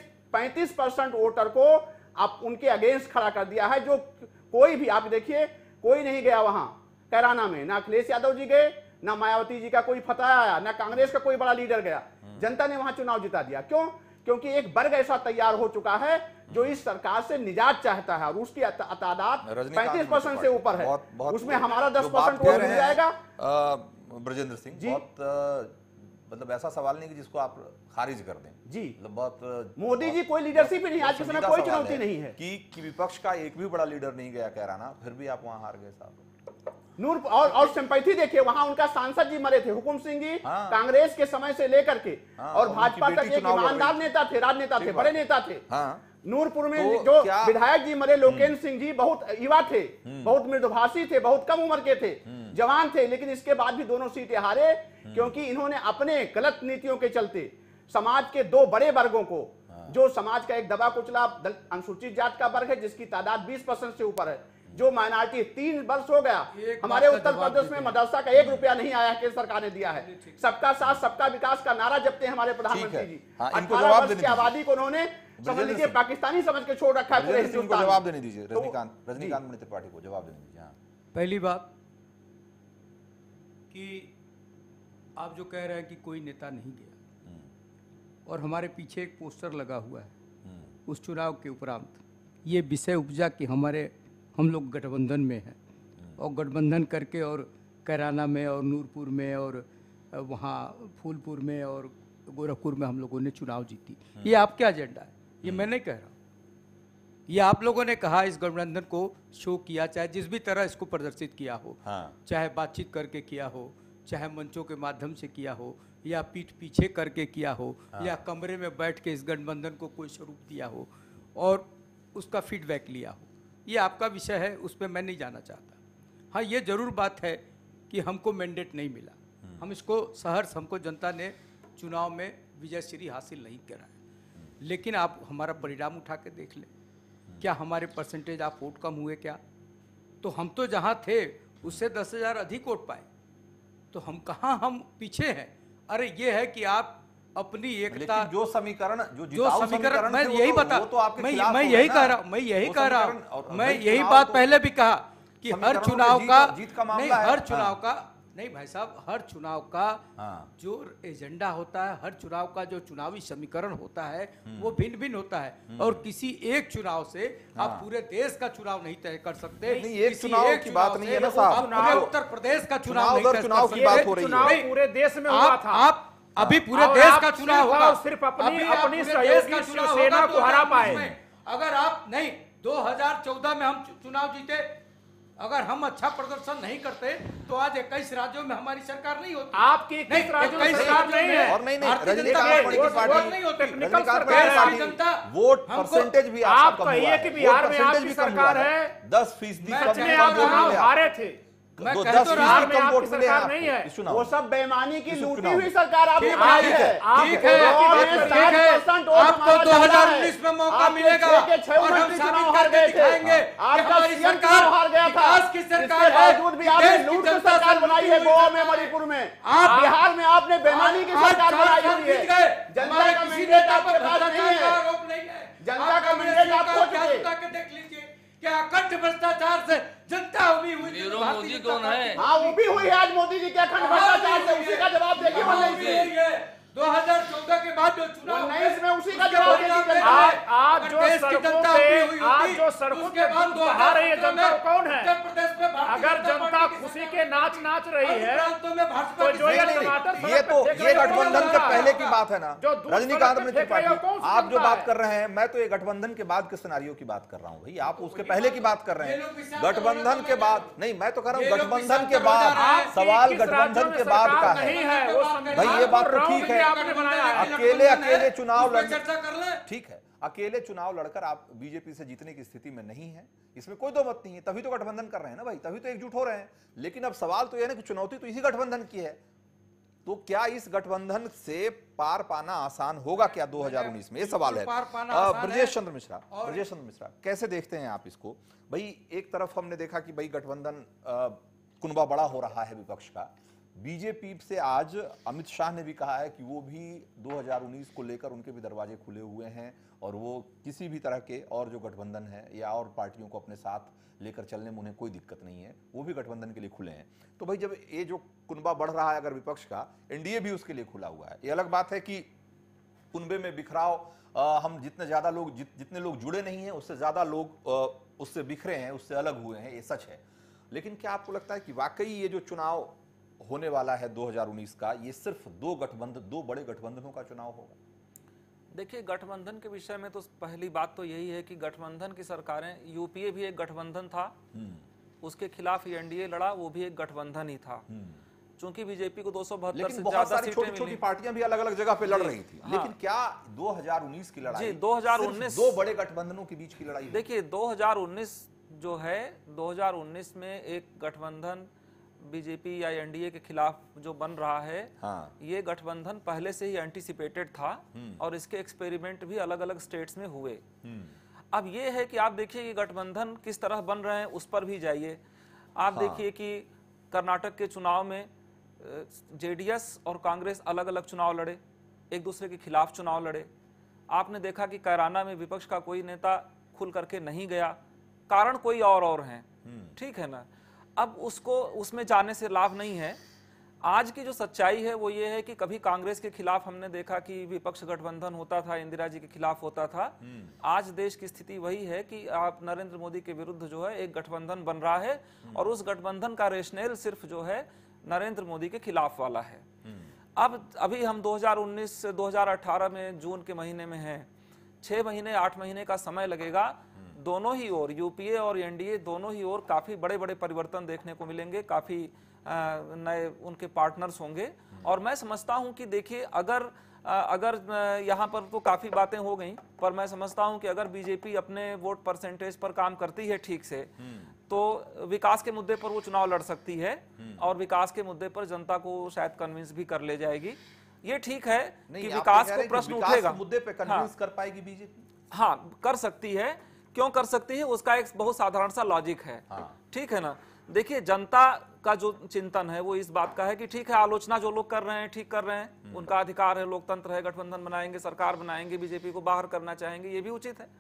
35% वोटर को आप उनके अगेंस्ट खड़ा कर दिया है। जो कोई भी, आप देखिए, कोई नहीं गया वहां कैराना में, ना अखिलेश यादव जी गए, ना मायावती जी का कोई फतवा आया, ना कांग्रेस का कोई बड़ा लीडर गया। जनता ने वहां चुनाव जिता दिया। क्यों? क्योंकि एक वर्ग ऐसा तैयार हो चुका है जो इस सरकार से निजात चाहता है और उसकी तादाद 35% से ऊपर है। उसमें हमारा 10% वोट मिल जाएगा। ब्रजेंद्र सिंह, बहुत मतलब ऐसा सवाल नहीं कि जिसको आप खारिज कर दें जी। मतलब बहुत, मोदी जी कोई लीडरशिप ही नहीं, आज के समय कोई चुनौती नहीं है कि विपक्ष का एक भी बड़ा लीडर नहीं गया कैराना, फिर भी आप वहां हार गए साहब। नूर और सिंपैथी देखिए, वहां उनका सांसद जी मरे थे, हुकुम सिंह जी, कांग्रेस के समय से लेकर के, और भाजपा तक एक ईमानदार नेता थे, राजनेता थे, बड़े नेता थे। नूरपुर में जो विधायक जी मरे, लोकेन्द्र सिंह जी, बहुत युवा थे, बहुत मृदुभाषी थे, बहुत कम उम्र के थे, जवान थे, लेकिन इसके बाद भी दोनों सीटें हारे क्योंकि इन्होंने अपने गलत नीतियों के चलते समाज के 2 बड़े वर्गों को, जो समाज का एक दबा कुचला अनुसूचित जात का वर्ग है जिसकी तादाद 20% से ऊपर है, जो माइनॉरिटी, 3 वर्ष हो गया हमारे उत्तर प्रदेश में मदरसा का 1 रुपया नहीं आया, केंद्र सरकार ने दिया है। सबका साथ सबका विकास का नारा जपते हैं हमारे प्रधानमंत्री जी। 18 वर्ष की आबादी को उन्होंने समझ लीजिए पाकिस्तानी समझ के छोड़ रखा है पूरे हिंदुस्तान। जवाब देने दीजिए रजनीकांत त्रिपाठी को जवाब देने दीजिए। पहली बात कि आप जो कह रहे हैं कि कोई नेता नहीं गया और हमारे पीछे एक पोस्टर लगा हुआ है उस चुनाव के उपरांत, ये विषय उपजा कि हम लोग गठबंधन में हैं और गठबंधन करके और कैराना में और नूरपुर में और वहाँ फूलपुर में और गोरखपुर में हम लोगों ने चुनाव जीती। ये आपका एजेंडा है, ये मैं नहीं कह रहा। ये आप लोगों ने कहा, इस गठबंधन को शो किया, चाहे जिस भी तरह इसको प्रदर्शित किया हो, चाहे बातचीत करके किया हो, चाहे मंचों के माध्यम से किया हो, या पीठ पीछे करके किया हो, या कमरे में बैठ के इस गठबंधन को कोई स्वरूप दिया हो और उसका फीडबैक लिया हो। ये आपका विषय है, उस पर मैं नहीं जाना चाहता। हाँ, ये जरूर बात है कि हमको मैंडेट नहीं मिला, हम इसको सहर्ष, हमको जनता ने चुनाव में विजयश्री हासिल नहीं करा है। लेकिन आप हमारा परिणाम उठा के देख लें, क्या हमारे परसेंटेज आप वोट कम हुए क्या? तो हम तो जहाँ थे उससे 10,000 अधिक वोट पाए, तो हम कहाँ हम पीछे हैं? अरे ये है कि आप अपनी एकता, जो समीकरण मैं यही बता, मैं यही कह रहा हूँ, मैं यही बात पहले भी कहा कि हर चुनाव का नहीं, हर चुनाव का नहीं भाई साहब, हर चुनाव का जो एजेंडा होता है, हर चुनाव का जो चुनावी समीकरण होता है वो भिन्न भिन्न होता है। और किसी एक चुनाव से आप पूरे देश का चुनाव नहीं तय कर सकते। एक चुनाव की बात नहीं है ना साहब, पूरे उत्तर प्रदेश का चुनाव नहीं तय कर चुनाव की बात हो रही है। पूरे देश में हुआ था, आप अभी पूरे देश का चुनाव होगा, सिर्फ अपनी सहयोगी सेना को हरा पाए। अगर आप नहीं, 2014 में हम चुनाव जीते, अगर हम अच्छा प्रदर्शन नहीं करते तो आज 21 राज्यों में हमारी सरकार नहीं होती। आपकी 21 राज्यों में सरकार नहीं है, और नहीं रजनीकांत नहीं होते, टेक्निकल सरकार, वोट परसेंटेज भी आप कहिए कि बिहार में आपकी सरकार है, 10% हारे थे। मैं कहता हूं बिहार में आपकी सरकार नहीं है, वो सब बेईमानी की लूटी हुई सरकार आपकी ठीक है, आपको 2019 में मौका मिलेगा और हम साबित करके दिखाएंगे आपका सरकार हार गया था, की सरकार है, बावजूद भी आपने लूट की सरकार बनाई है। गोवा में, मणिपुर में, बिहार में आपने बेईमानी की सरकार बनाई हुई है। जनता का मैंडेट आपके पास नहीं है, जनता का मैंडेट आपको देख लीजिए क्या अखंड भ्रष्टाचार से जनता उभी हुई। मोदी कौन है? हाँ, उभी हुई है आज मोदी जी के अखंड भ्रष्टाचार से, उसी का जवाब देखिए। 2014 के बाद जो चुनाव 19 में उसी का जवाब देखिए। आज जो सड़कों के बाद बहा रही है जनता कौन है? अगर जनता खुशी के नाच रही है तो जो ये टमाटर, ये गठबंधन के पहले की बात है ना रजनीकांत ने त्रिपाठी, आप जो बात कर रहे हैं, मैं तो ये गठबंधन के बाद के सिनेरियो की बात कर रहा हूँ भाई, आप उसके पहले की बात कर रहे हैं। गठबंधन के बाद नहीं, मैं तो कह रहा हूँ गठबंधन के बाद, सवाल गठबंधन के बाद का है भाई, ये बात तो ठीक है। अकेले चुनाव लड़ने, ठीक है, अकेले चुनाव लड़कर आप बीजेपी से जीतने की स्थिति में नहीं है, इसमें कोई दो मत नहीं है, तभी तो गठबंधन कर रहे हैं ना भाई, तभी तो एकजुट हो रहे हैं। लेकिन अब सवाल तो यह है कि चुनौती तो इसी गठबंधन की है, तो क्या इस गठबंधन से पार पाना आसान होगा क्या 2019 में? ये सवाल है। ब्रजेश चंद्र मिश्रा, कैसे देखते हैं आप इसको भाई? एक तरफ हमने देखा कि भाई गठबंधन कुनबा बड़ा हो रहा है विपक्ष का, बीजेपी से आज अमित शाह ने भी कहा है कि वो भी 2019 को लेकर उनके भी दरवाजे खुले हुए हैं और वो किसी भी तरह के और जो गठबंधन है या और पार्टियों को अपने साथ लेकर चलने में उन्हें कोई दिक्कत नहीं है, वो भी गठबंधन के लिए खुले हैं। तो भाई जब ये जो कुनबा बढ़ रहा है अगर विपक्ष का, एनडीए भी उसके लिए खुला हुआ है। ये अलग बात है कि कुनबे में बिखराव, हम जितने लोग जुड़े नहीं हैं उससे ज्यादा लोग उससे बिखरे हैं, उससे अलग हुए हैं, ये सच है। लेकिन क्या आपको लगता है कि वाकई ये जो चुनाव होने वाला है 2019 का, ये सिर्फ दो बड़े गठबंधनों का चुनाव होगा? देखिए, गठबंधन के विषय में तो पहली बात तो यही है कि गठबंधन की सरकारें, यूपीए भी एक गठबंधन था, उसके खिलाफ एनडीए लड़ा, वो भी एक गठबंधन ही था। चूंकि बीजेपी को 272 से ज्यादा सीटें मिली, छोटी पार्टियां भी अलग अलग जगह पे लड़ रही थी। लेकिन क्या 2019 की लड़ाई 2019 दो बड़े गठबंधनों के बीच की लड़ाई? देखिए 2019 जो है, 2019 में एक गठबंधन बीजेपी या एनडीए के खिलाफ जो बन रहा है, ये गठबंधन पहले से ही एंटीसिपेटेड था और इसके एक्सपेरिमेंट भी अलग अलग स्टेट्स में हुए। अब ये है कि आप देखिए कि गठबंधन किस तरह बन रहे हैं, उस पर भी जाइए। आप देखिए कि कर्नाटक के चुनाव में जेडीएस और कांग्रेस अलग अलग चुनाव लड़े, एक दूसरे के खिलाफ चुनाव लड़े। आपने देखा कि कैराना में विपक्ष का कोई नेता खुल करके नहीं गया, कारण कोई और हैं, ठीक है ना। अब उसमें जाने से लाभ नहीं है। आज की जो सच्चाई है वो ये है कि कभी कांग्रेस के खिलाफ हमने देखा कि विपक्ष गठबंधन होता था, इंदिरा जी के खिलाफ होता था। आज देश की स्थिति वही है कि आप नरेंद्र मोदी के विरुद्ध जो है एक गठबंधन बन रहा है और उस गठबंधन का रेशनेल सिर्फ जो है नरेंद्र मोदी के खिलाफ वाला है। अब अभी हम 2019-2018 में जून के महीने में हैं, 6 महीने 8 महीने का समय लगेगा। दोनों ही ओर यूपीए और एनडीए दोनों ही ओर काफी बड़े बड़े परिवर्तन देखने को मिलेंगे, काफी नए उनके पार्टनर्स होंगे। और मैं समझता हूं कि देखिए अगर यहाँ पर तो काफी बातें हो गई, पर मैं समझता हूं कि अगर बीजेपी अपने वोट परसेंटेज पर काम करती है ठीक से, तो विकास के मुद्दे पर वो चुनाव लड़ सकती है और विकास के मुद्दे पर जनता को शायद कन्विंस भी कर ले जाएगी। ये ठीक है कि विकास को प्रश्न उठेगा, मुद्दे पे कन्विंस कर पाएगी बीजेपी? हाँ, कर सकती है। क्यों कर सकती है, उसका एक बहुत साधारण सा लॉजिक है। ठीक है ना। देखिए, जनता का जो चिंतन है वो इस बात का है कि ठीक है, आलोचना जो लोग कर रहे हैं ठीक कर रहे हैं, उनका अधिकार है, लोकतंत्र है, गठबंधन बनाएंगे, सरकार बनाएंगे, बीजेपी को बाहर करना चाहेंगे, ये भी उचित है।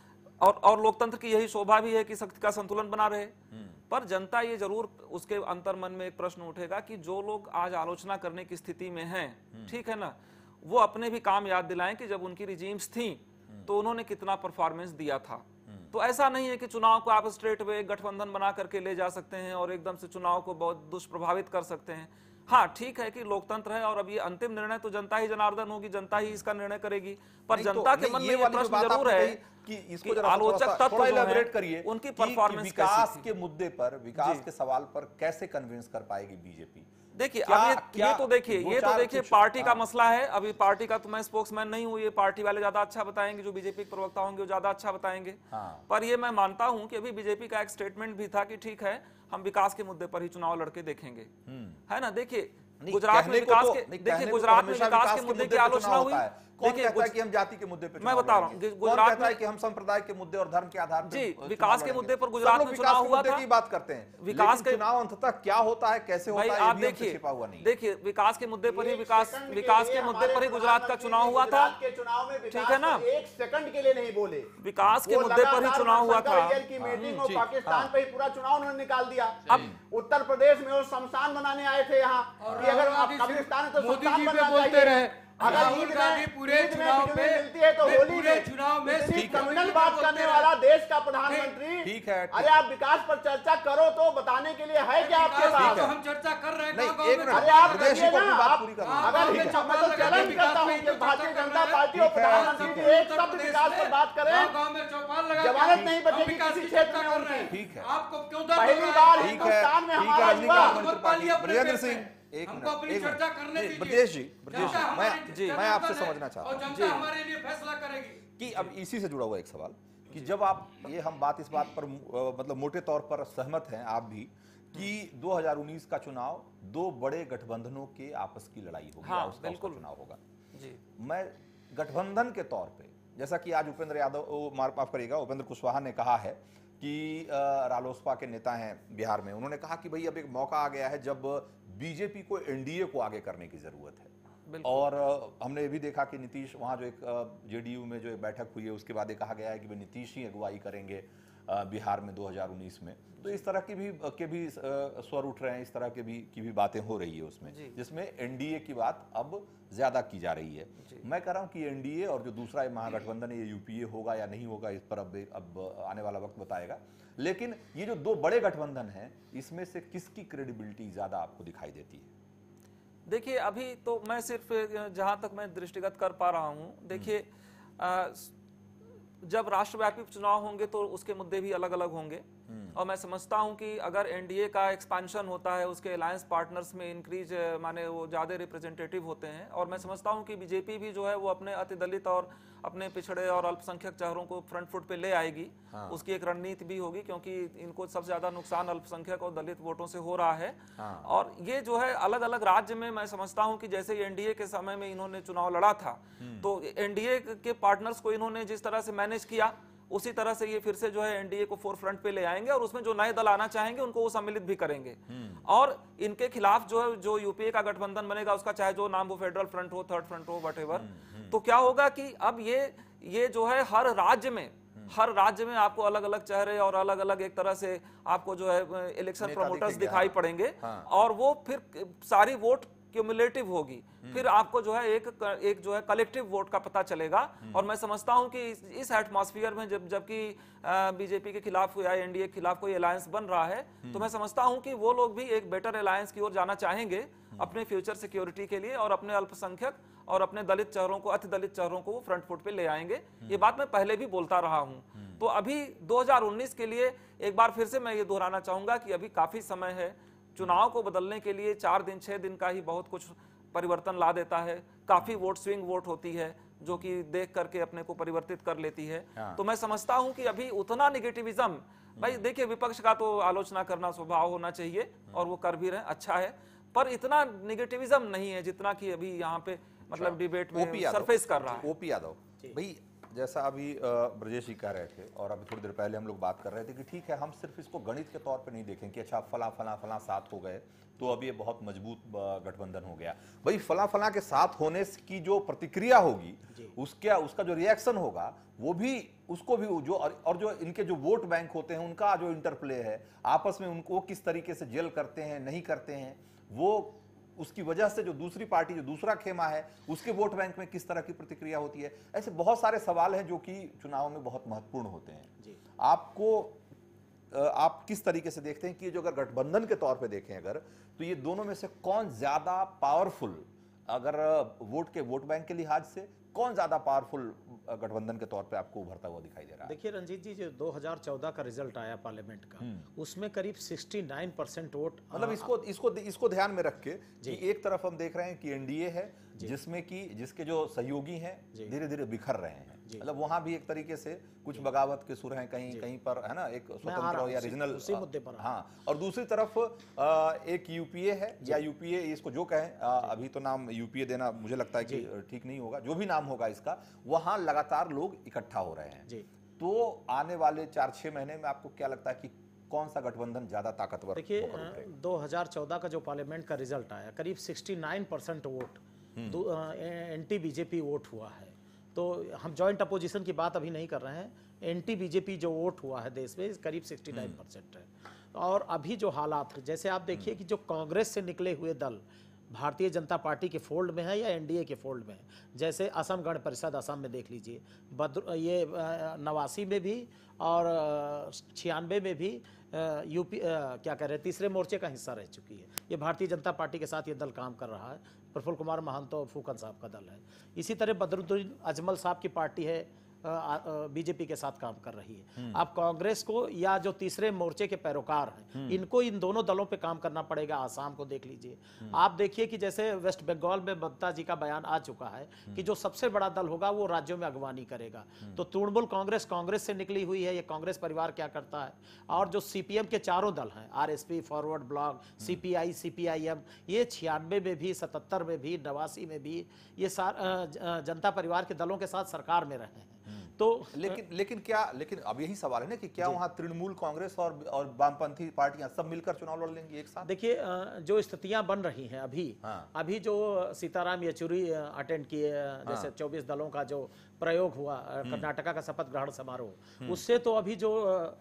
और लोकतंत्र की यही शोभा भी है कि शक्ति का संतुलन बना रहे। पर जनता ये जरूर, उसके अंतर्मन में एक प्रश्न उठेगा कि जो लोग आज आलोचना करने की स्थिति में हैं, ठीक है ना, वो अपने भी काम याद दिलाएं कि जब उनकी रिजीम्स थी तो उन्होंने कितना परफॉर्मेंस दिया था। तो ऐसा नहीं है कि चुनाव को आप स्ट्रेट वे गठबंधन बना करके ले जा सकते हैं और एकदम से चुनाव को बहुत दुष्प्रभावित कर सकते हैं। हाँ, ठीक है कि लोकतंत्र है और अब ये अंतिम निर्णय तो जनता ही जनार्दन होगी, जनता ही इसका निर्णय करेगी। पर जनता के मन में ये प्रश्न जरूर है कि इसको जरा आलोचक तत्व इलैबोरेट करिए, उनकी परफॉर्मेंस विकास के मुद्दे पर, विकास के सवाल पर कैसे कन्विंस कर पाएगी बीजेपी? देखिए, अब ये तो देखिए पार्टी का मसला है। अभी पार्टी का तो मैं स्पोक्समैन नहीं हूं, ये पार्टी वाले ज्यादा अच्छा बताएंगे, जो बीजेपी के प्रवक्ता होंगे वो ज्यादा अच्छा बताएंगे। पर ये मैं मानता हूं कि अभी बीजेपी का एक स्टेटमेंट भी था कि ठीक है, हम विकास के मुद्दे पर ही चुनाव लड़के देखेंगे, है ना। देखिए, गुजरात में विकास के मुद्दे की आलोचना हुई। कौन कहता है कि हम जाति के मुद्दे पे, मैं बता रहा हूँ, गुजरात में कि हम संप्रदाय के मुद्दे और धर्म के आधार पर जी विकास के मुद्दे पर गुजरात में चुनाव हुआ था। की बात करते हैं, विकास के चुनाव अंततः क्या होता है, कैसे होता है, आप देखिए विकास के मुद्दे पर ही विकास के मुद्दे पर ही गुजरात का चुनाव हुआ था। ठीक है ना, 1 सेकंड के लिए नहीं बोले, विकास के मुद्दे पर ही चुनाव हुआ था। पाकिस्तान पे ही पूरा चुनाव उन्होंने निकाल दिया। अब उत्तर प्रदेश में वो शमशान बनाने आए थे यहाँ, अगर कब्रिस्तान है तो शमशान बनना चाहिए। अगर ईद में पूरे चुनाव में मिलती है तो होली में चुनाव में कम्युनल बात करने वाला देश का प्रधानमंत्री, ठीक है, अरे आप विकास पर चर्चा करो तो बताने के लिए है क्या आपके पास? हम चर्चा कर रहे हैं, अरे आप करिए ना, अगर मैं तो चैलेंज करता हूँ कि भारतीय जनता पार्टी और प्रधानमंत्री जी एक शब्द विकास पर बात करें, जमानत नहीं बचेगी किसी क्षेत्र में उनकी। ठीक है, आपको क्यों पहली बार हिंदुस्तान में हमारा ब्रजेंद्र सिंह, एक चर्चा करने दीजिए। ब्रजेश जी, मैं आपसे समझना चाहता हूँ जनता हमारे लिए फैसला करेगी कि अब इसी से जुड़ा हुआ एक सवाल कि जब आप हम इस बात पर मतलब मोटे तौर पर सहमत हैं आप भी कि 2019 का चुनाव 2 बड़े गठबंधनों के आपस की लड़ाई होगी, उसका चुनाव होगा जी। मैं गठबंधन के तौर पे, जैसा कि आज उपेंद्र यादव, माफ करिएगा, उपेंद्र कुशवाहा ने कहा है कि रालोसपा के नेता हैं बिहार में, उन्होंने कहा कि भाई अब एक मौका आ गया है जब बीजेपी को एनडीए को आगे करने की जरूरत है। और हमने ये भी देखा कि नीतीश, वहां जो एक जेडीयू में जो एक बैठक हुई है उसके बाद ये कहा गया है कि भाई नीतीश ही अगुवाई करेंगे बिहार में 2019 में। तो इस तरह की भी स्वर उठ रहे हैं, इस तरह की भी बातें हो रही है उसमें, जिसमें एनडीए की बात अब ज्यादा की जा रही है। मैं कह रहा हूं कि एनडीए और जो दूसरा महागठबंधन है ये यूपीए होगा या नहीं होगा, इस पर अब आने वाला वक्त बताएगा। लेकिन ये जो 2 बड़े गठबंधन हैं, इसमें से किसकी क्रेडिबिलिटी ज्यादा आपको दिखाई देती है? देखिए, अभी तो मैं सिर्फ जहां तक मैं दृष्टिगत कर पा रहा हूं, देखिए जब राष्ट्रव्यापी चुनाव होंगे तो उसके मुद्दे भी अलग अलग होंगे। और मैं समझता हूं कि अगर एनडीए का एक्सपेंशन होता है, उसके अलायंस पार्टनर्स में इंक्रीज, माने वो ज्यादा रिप्रेजेंटेटिव होते हैं। और मैं समझता हूं कि बीजेपी भी जो है वो अपने अति दलित और अपने पिछड़े और अल्पसंख्यक चेहरों को फ्रंट फुट पे ले आएगी। उसकी एक रणनीति भी होगी, क्योंकि इनको सबसे ज्यादा नुकसान अल्पसंख्यक और दलित वोटों से हो रहा है। और ये जो है अलग अलग राज्य में, मैं समझता हूं कि जैसे एनडीए के समय में इन्होंने चुनाव लड़ा था, तो एनडीए के पार्टनर्स को इन्होंने जिस तरह से मैनेज किया, उसी तरह से ये फिर से जो है एनडीए को फोर फ्रंट पे ले आएंगे और उसमें जो नए दल आना चाहेंगे उनको वो सम्मिलित भी करेंगे। और इनके खिलाफ जो है, जो यूपीए का गठबंधन बनेगा, उसका चाहे जो नाम हो, फेडरल फ्रंट हो, थर्ड फ्रंट हो, व्हाटएवर, तो क्या होगा कि अब ये जो है हर राज्य में हर राज्य में आपको अलग अलग चेहरे और अलग अलग एक तरह से आपको जो है इलेक्शन प्रमोटर्स दिखाई पड़ेंगे, और वो फिर सारी वोट क्यूमुलेटिव होगी, फिर आपको जो है एक जो है कलेक्टिव वोट का पता चलेगा। और मैं समझता हूं कि इस एटमॉस्फेयर में जबकि बीजेपी के खिलाफ या एनडीए के खिलाफ कोई अलायंस बन रहा है, तो मैं समझता हूं कि वो लोग भी एक बेटर अलायंस की ओर जाना चाहेंगे अपने फ्यूचर सिक्योरिटी के लिए, और अपने अल्पसंख्यक और अपने दलित चेहरों को, अति दलित चेहरों को वो फ्रंट फुट पे ले आएंगे। ये बात मैं पहले भी बोलता रहा हूं। तो अभी 2019 के लिए एक बार फिर से मैं ये दोहराना चाहूंगा कि अभी काफी समय है। चुनाव को बदलने के लिए 4 दिन 6 दिन का ही बहुत कुछ परिवर्तन ला देता है। काफी वोट स्विंग वोट होती है जो कि देख करके अपने को परिवर्तित कर लेती है। तो मैं समझता हूं कि अभी उतना निगेटिविज्म, भाई देखिए विपक्ष का तो आलोचना करना स्वभाव होना चाहिए और वो कर भी रहे, अच्छा है, पर इतना निगेटिविज्म नहीं है जितना कि अभी यहाँ पे मतलब डिबेट में सरफेस कर रहा है। ओपी यादव भाई, जैसा अभी ब्रजेश जी कह रहे थे और अभी थोड़ी देर पहले हम लोग बात कर रहे थे कि ठीक है, हम सिर्फ इसको गणित के तौर पे नहीं देखें कि अच्छा फला फला फला साथ हो गए तो अब ये बहुत मजबूत गठबंधन हो गया। भाई फला फला के साथ होने की जो प्रतिक्रिया होगी, उसका जो रिएक्शन होगा, वो भी उसको भी जो और जो इनके जो वोट बैंक होते हैं उनका जो इंटरप्ले है आपस में, उनको किस तरीके से जेल करते हैं नहीं करते हैं, वो उसकी वजह से जो दूसरी पार्टी, जो दूसरा खेमा है, उसके वोट बैंक में किस तरह की प्रतिक्रिया होती है। ऐसे बहुत सारे सवाल हैं जो कि चुनाव में बहुत महत्वपूर्ण होते हैं। आप किस तरीके से देखते हैं कि जो अगर गठबंधन के तौर पे देखें अगर, तो ये दोनों में से कौन ज्यादा पावरफुल, अगर वोट बैंक के लिहाज से कौन ज्यादा पावरफुल गठबंधन के तौर पे आपको उभरता हुआ दिखाई दे रहा है? देखिए रंजीत जी, जो 2014 का रिजल्ट आया पार्लियामेंट का, उसमें करीब 69% वोट, मतलब इसको ध्यान में रख के कि एक तरफ हम देख रहे हैं कि एनडीए है जिसमें कि जिसके जो सहयोगी हैं धीरे धीरे बिखर रहे हैं, मतलब वहां भी एक तरीके से कुछ बगावत के सुर हैं कहीं कहीं पर, है ना, एक स्वतंत्र या रीजनल उसी मुद्दे पर। हाँ, और दूसरी तरफ एक यूपीए है या यूपीए, इसको जो कहें, अभी तो नाम यूपीए देना मुझे लगता है कि ठीक नहीं होगा, जो भी नाम होगा इसका, वहां लगातार लोग इकट्ठा हो रहे हैं। तो आने वाले 4-6 महीने में आपको क्या लगता है कि कौन सा गठबंधन ज्यादा ताकतवर? देखिए 2014 का जो पार्लियामेंट का रिजल्ट आया, करीब 69% वोट एंटी बीजेपी वोट हुआ है। तो हम जॉइंट अपोजिशन की बात अभी नहीं कर रहे हैं, एंटी बीजेपी जो वोट हुआ है देश में करीब 69% है। और अभी जो हालात, जैसे आप देखिए कि जो कांग्रेस से निकले हुए दल भारतीय जनता पार्टी के फोल्ड में है या एनडीए के फोल्ड में है, जैसे असम गण परिषद असम में देख लीजिए, ये 89 में भी और 96 में भी यूपी क्या कह रहे हैं, तीसरे मोर्चे का हिस्सा रह चुकी है। ये भारतीय जनता पार्टी के साथ ये दल काम कर रहा है। प्रफुल्ल कुमार महंतो और फूकन साहब का दल है। इसी तरह बदरुद्दीन अजमल साहब की पार्टी है, बीजेपी के साथ काम कर रही है। अब कांग्रेस को या जो तीसरे मोर्चे के पैरोकार हैं, इनको इन दोनों दलों पे काम करना पड़ेगा। आसाम को देख लीजिए, आप देखिए कि जैसे वेस्ट बंगाल में ममता जी का बयान आ चुका है कि जो सबसे बड़ा दल होगा वो राज्यों में अगवानी करेगा। तो तृणमूल कांग्रेस से निकली हुई है, ये कांग्रेस परिवार क्या करता है। और जो सीपीएम के चारों दल हैं, RSP, forward bloc, CPI, CPIM, ये 96 में भी, 77 में भी, 89 में भी, ये जनता परिवार के दलों के साथ सरकार में रहे हैं। तो लेकिन अब यही सवाल है ना कि क्या वहां तृणमूल कांग्रेस और वामपंथी पार्टियां सब मिलकर चुनाव लड़ लेंगी एक साथ? देखिए जो स्थितियां बन रही हैं अभी जो सीताराम येचुरी अटेंड किए, जैसे 24 दलों का जो प्रयोग हुआ कर्नाटका का शपथ ग्रहण समारोह, उससे तो अभी जो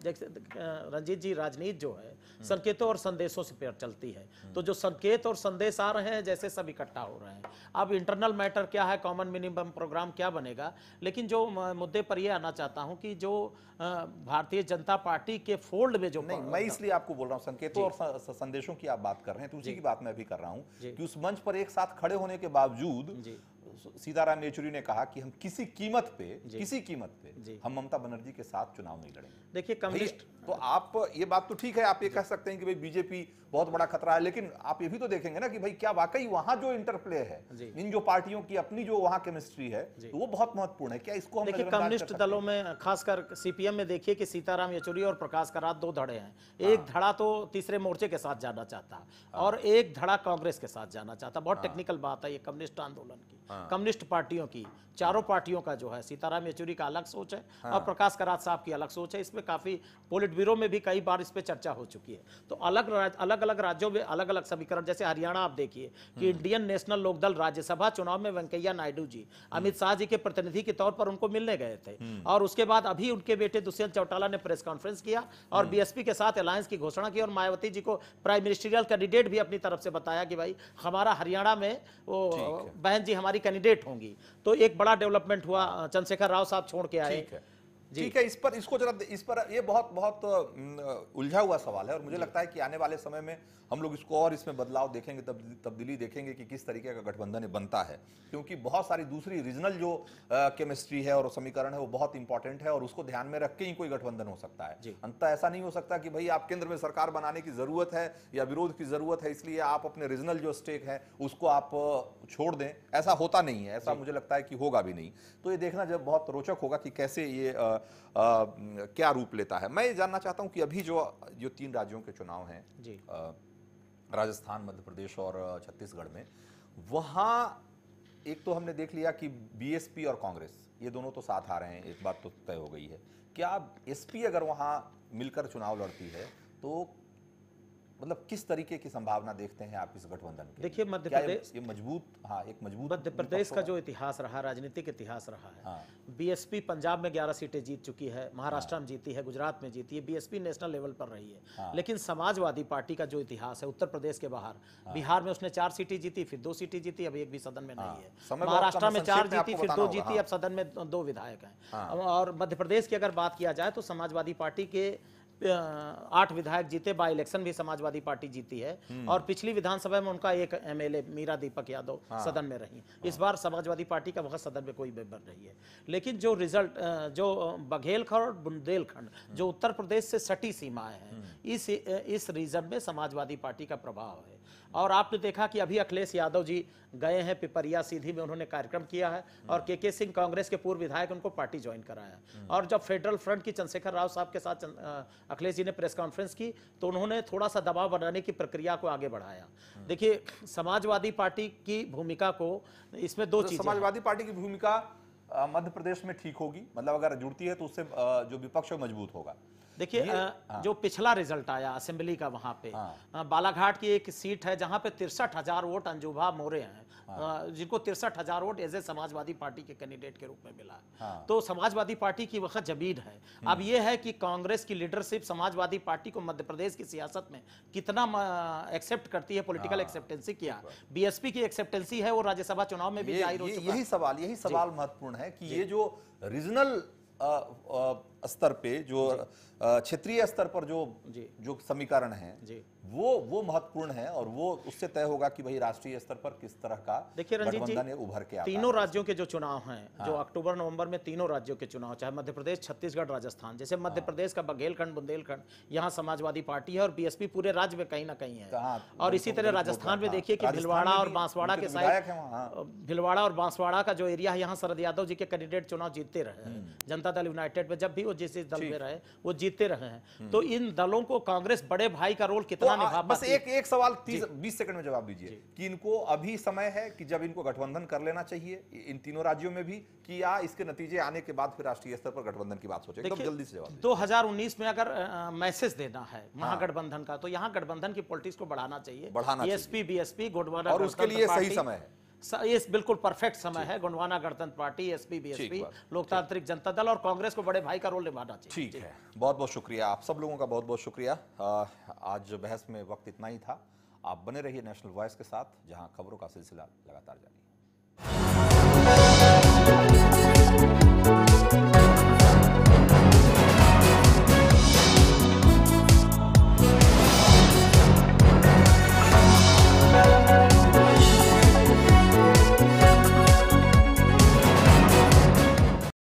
रंजीत जी राजनीति जो है संकेतों और संदेशों से पेड़ चलती है। तो जो संकेत और संदेश आ रहे हैं जैसे सब इकट्ठा हो रहे हैं। अब इंटरनल मैटर क्या है, कॉमन मिनिमम प्रोग्राम क्या बनेगा, लेकिन जो मुद्दे पर यह आना चाहता हूं कि जो भारतीय जनता पार्टी के फोल्ड में जो, नहीं मैं इसलिए आपको बोल रहा हूं, संकेतों और संदेशों की आप बात कर रहे हैं, तो उसी की बात मैं भी कर रहा हूं कि उस मंच पर एक साथ खड़े होने के बावजूद सीताराम येचुरी ने कहा कि हम किसी कीमत पे हम ममता बनर्जी के साथ चुनाव नहीं लड़ेंगे। देखिए कम्युनिस्ट, तो आप ये बात तो ठीक है, आप ये कह सकते हैं कि भाई बीजेपी बहुत बड़ा खतरा है, लेकिन आप ये भी तो देखेंगे ना कि भाई क्या वाकई वहां जो इंटरप्ले है, इन जो पार्टियों की अपनी जो वहां केमिस्ट्री है, तो वो बहुत महत्वपूर्ण है। क्या इसको हम देखिए कम्युनिस्ट दलों में खासकर सीपीएम में देखिए कि सीताराम येचुरी और प्रकाश करात 2 धड़े हैं। एक धड़ा तो तीसरे मोर्चे के साथ जाना चाहता और एक धड़ा कांग्रेस के साथ जाना चाहता। बहुत टेक्निकल बात है ये कम्युनिस्ट आंदोलन की। कम्युनिस्ट पार्टियों की, चारों पार्टियों का जो है, सीताराम येचुरी का अलग सोच है और प्रकाश करात साहब की अलग सोच है। इसमें काफी पोलिट ब्यूरो में भी कई बार इस पे चर्चा हो चुकी है। तो अलग अलग राज्यों में अलग अलग समीकरण, जैसे हरियाणा आप देखिए कि इंडियन नेशनल लोकदल राज्यसभा चुनाव में वेंकैया नायडू जी अमित शाह जी के प्रतिनिधि के तौर पर उनको मिलने गए थे, और उसके बाद अभी उनके बेटे दुष्यंत चौटाला ने प्रेस कॉन्फ्रेंस किया और बीएसपी के साथ अलायंस की घोषणा की, और मायावती जी को प्राइम मिनिस्टरियल कैंडिडेट भी अपनी तरफ से बताया कि भाई हमारा हरियाणा में वो बहन जी हमारी कैंडिडेट होंगी। तो एक बड़ा डेवलपमेंट हुआ, चंद्रशेखर राव साहब छोड़ के आए। ठीक है, इस पर ये बहुत उलझा हुआ सवाल है, और मुझे लगता है कि आने वाले समय में हम लोग इसको और इसमें बदलाव देखेंगे, तब्दीली देखेंगे कि किस तरीके का गठबंधन बनता है, क्योंकि बहुत सारी दूसरी रीजनल जो केमिस्ट्री है और समीकरण है वो बहुत इंपॉर्टेंट है, और उसको ध्यान में रख के ही कोई गठबंधन हो सकता है। अंततः ऐसा नहीं हो सकता कि भाई आप केंद्र में सरकार बनाने की जरूरत है या विरोध की जरूरत है, इसलिए आप अपने रीजनल जो स्टेक है उसको आप छोड़ दें। ऐसा होता नहीं है, ऐसा मुझे लगता है कि होगा भी नहीं। तो ये देखना जब बहुत रोचक होगा कि कैसे ये क्या रूप लेता है। मैं ये जानना चाहता हूं कि अभी जो 3 राज्यों के चुनाव हैं, राजस्थान, मध्य प्रदेश और छत्तीसगढ़ में, वहां एक तो हमने देख लिया कि बीएसपी और कांग्रेस ये दोनों तो साथ आ रहे हैं, एक बात तो तय हो गई है। क्या एसपी अगर वहां मिलकर चुनाव लड़ती है तो मतलब किस तरीके की संभावना देखते हैं आप इस गठबंधन की? देखिए मध्य प्रदेश ये मजबूत, एक मजबूत मध्य प्रदेश का जो इतिहास रहा, राजनीतिक इतिहास रहा है, बीएसपी पंजाब में 11 सीटें जीत चुकी है, महाराष्ट्र में जीती है, गुजरात में जीती है, बीएसपी नेशनल लेवल पर रही है। लेकिन समाजवादी पार्टी का जो इतिहास है उत्तर प्रदेश के बाहर, बिहार में उसने 4 सीटें जीती, फिर 2 सीटें जीती, अब एक भी सदन में नहीं है। महाराष्ट्र में 4 जीती, फिर 2 जीती, अब सदन में 2 विधायक हैं। और मध्य प्रदेश की अगर बात किया जाए तो समाजवादी पार्टी के 8 विधायक जीते, बाई इलेक्शन भी समाजवादी पार्टी जीती है, और पिछली विधानसभा में उनका एक एमएलए मीरा दीपक यादव सदन में रही। इस बार समाजवादी पार्टी का वह सदन में कोई मेंबर नहीं है। लेकिन जो रिजल्ट, जो बघेलखंड और बुंदेलखंड जो उत्तर प्रदेश से सटी सीमाएं हैं, इस रीजन में समाजवादी पार्टी का प्रभाव है। और आपने देखा कि अभी अखिलेश यादव जी गए हैं पिपरिया सीधी में, उन्होंने कार्यक्रम किया है, और के सिंह कांग्रेस के पूर्व विधायक उनको पार्टी ज्वाइन कराया। और जब फेडरल फ्रंट की चंद्रशेखर राव साहब के साथ अखिलेश जी ने प्रेस कॉन्फ्रेंस की तो उन्होंने थोड़ा सा दबाव बनाने की प्रक्रिया को आगे बढ़ाया। देखिए समाजवादी पार्टी की भूमिका को इसमें 2 चीजें, समाजवादी पार्टी की भूमिका मध्य प्रदेश में ठीक होगी, मतलब अगर जुड़ती है तो उससे जो विपक्ष है मजबूत होगा। देखिए जो पिछला रिजल्ट आया असेंबली का, वहां पे बालाघाट की एक सीट है जहां पे 63,000 वोट अंजुभा मोरे हैं, जिनको 63,000 vote as a Samajwadi party के कैंडिडेट के रूप में मिला है। तो समाजवादी पार्टी की वक्त जमीन है। अब यह है कि कांग्रेस की लीडरशिप समाजवादी पार्टी को मध्य प्रदेश की सियासत में कितना एक्सेप्ट करती है, पॉलिटिकल एक्सेप्टेंसी क्या, बीएसपी की एक्सेप्टेंसी है वो राज्यसभा चुनाव में भी जाहिर हो चुका है। यही सवाल महत्वपूर्ण है कि ये जो रीजनल स्तर पे, जो क्षेत्रीय स्तर पर जो समीकरण है वो महत्वपूर्ण है, और वो उससे तय होगा कि भाई राष्ट्रीय स्तर पर किस तरह का गठबंधन उभर के आता है। तीनों राज्यों के जो चुनाव हैं, जो अक्टूबर नवंबर में तीनों राज्यों के चुनाव, चाहे मध्य प्रदेश, छत्तीसगढ़, राजस्थान, जैसे मध्य प्रदेश का बघेलखंड, बुंदेलखंड, यहाँ समाजवादी पार्टी है और बीएसपी पूरे राज्य में कहीं ना कहीं है। और इसी तरह राजस्थान में देखिए कि भिलवाड़ा और बांसवाड़ा के साइड, भिलवाड़ा और बांसवाड़ा का जो एरिया है, यहाँ शरद यादव जी के कैंडिडेट चुनाव जीतते रहे हैं। जनता दल यूनाइटेड में जब भी वो जिस दल में रहे वो जीतते रहे हैं। तो इन दलों को कांग्रेस बड़े भाई का रोल कितना निभा बस एक सवाल 20 सेकंड में जवाब दीजिए कि इनको अभी समय है कि जब इनको गठबंधन कर लेना चाहिए इन तीनों राज्यों में भी, कि या इसके नतीजे आने के बाद फिर राष्ट्रीय स्तर पर गठबंधन की बात सोचें? एकदम जल्दी से जवाब। 2019 में अगर मैसेज देना है महागठबंधन का, तो यहाँ गठबंधन की पॉलिटिक्स को बढ़ाना चाहिए, एसपी बीएसपी गोंडवाना, और उसके लिए सही समय है, ये बिल्कुल परफेक्ट समय है। गोंडवाना गणतंत्र party, SP BSP, Loktantrik Janata Dal और कांग्रेस को बड़े भाई का रोल निभाना चाहिए। ठीक है, बहुत बहुत शुक्रिया, आप सब लोगों का बहुत बहुत शुक्रिया। आज बहस में वक्त इतना ही था। आप बने रहिए नेशनल वॉइस के साथ, जहां खबरों का सिलसिला लगातार जारी है।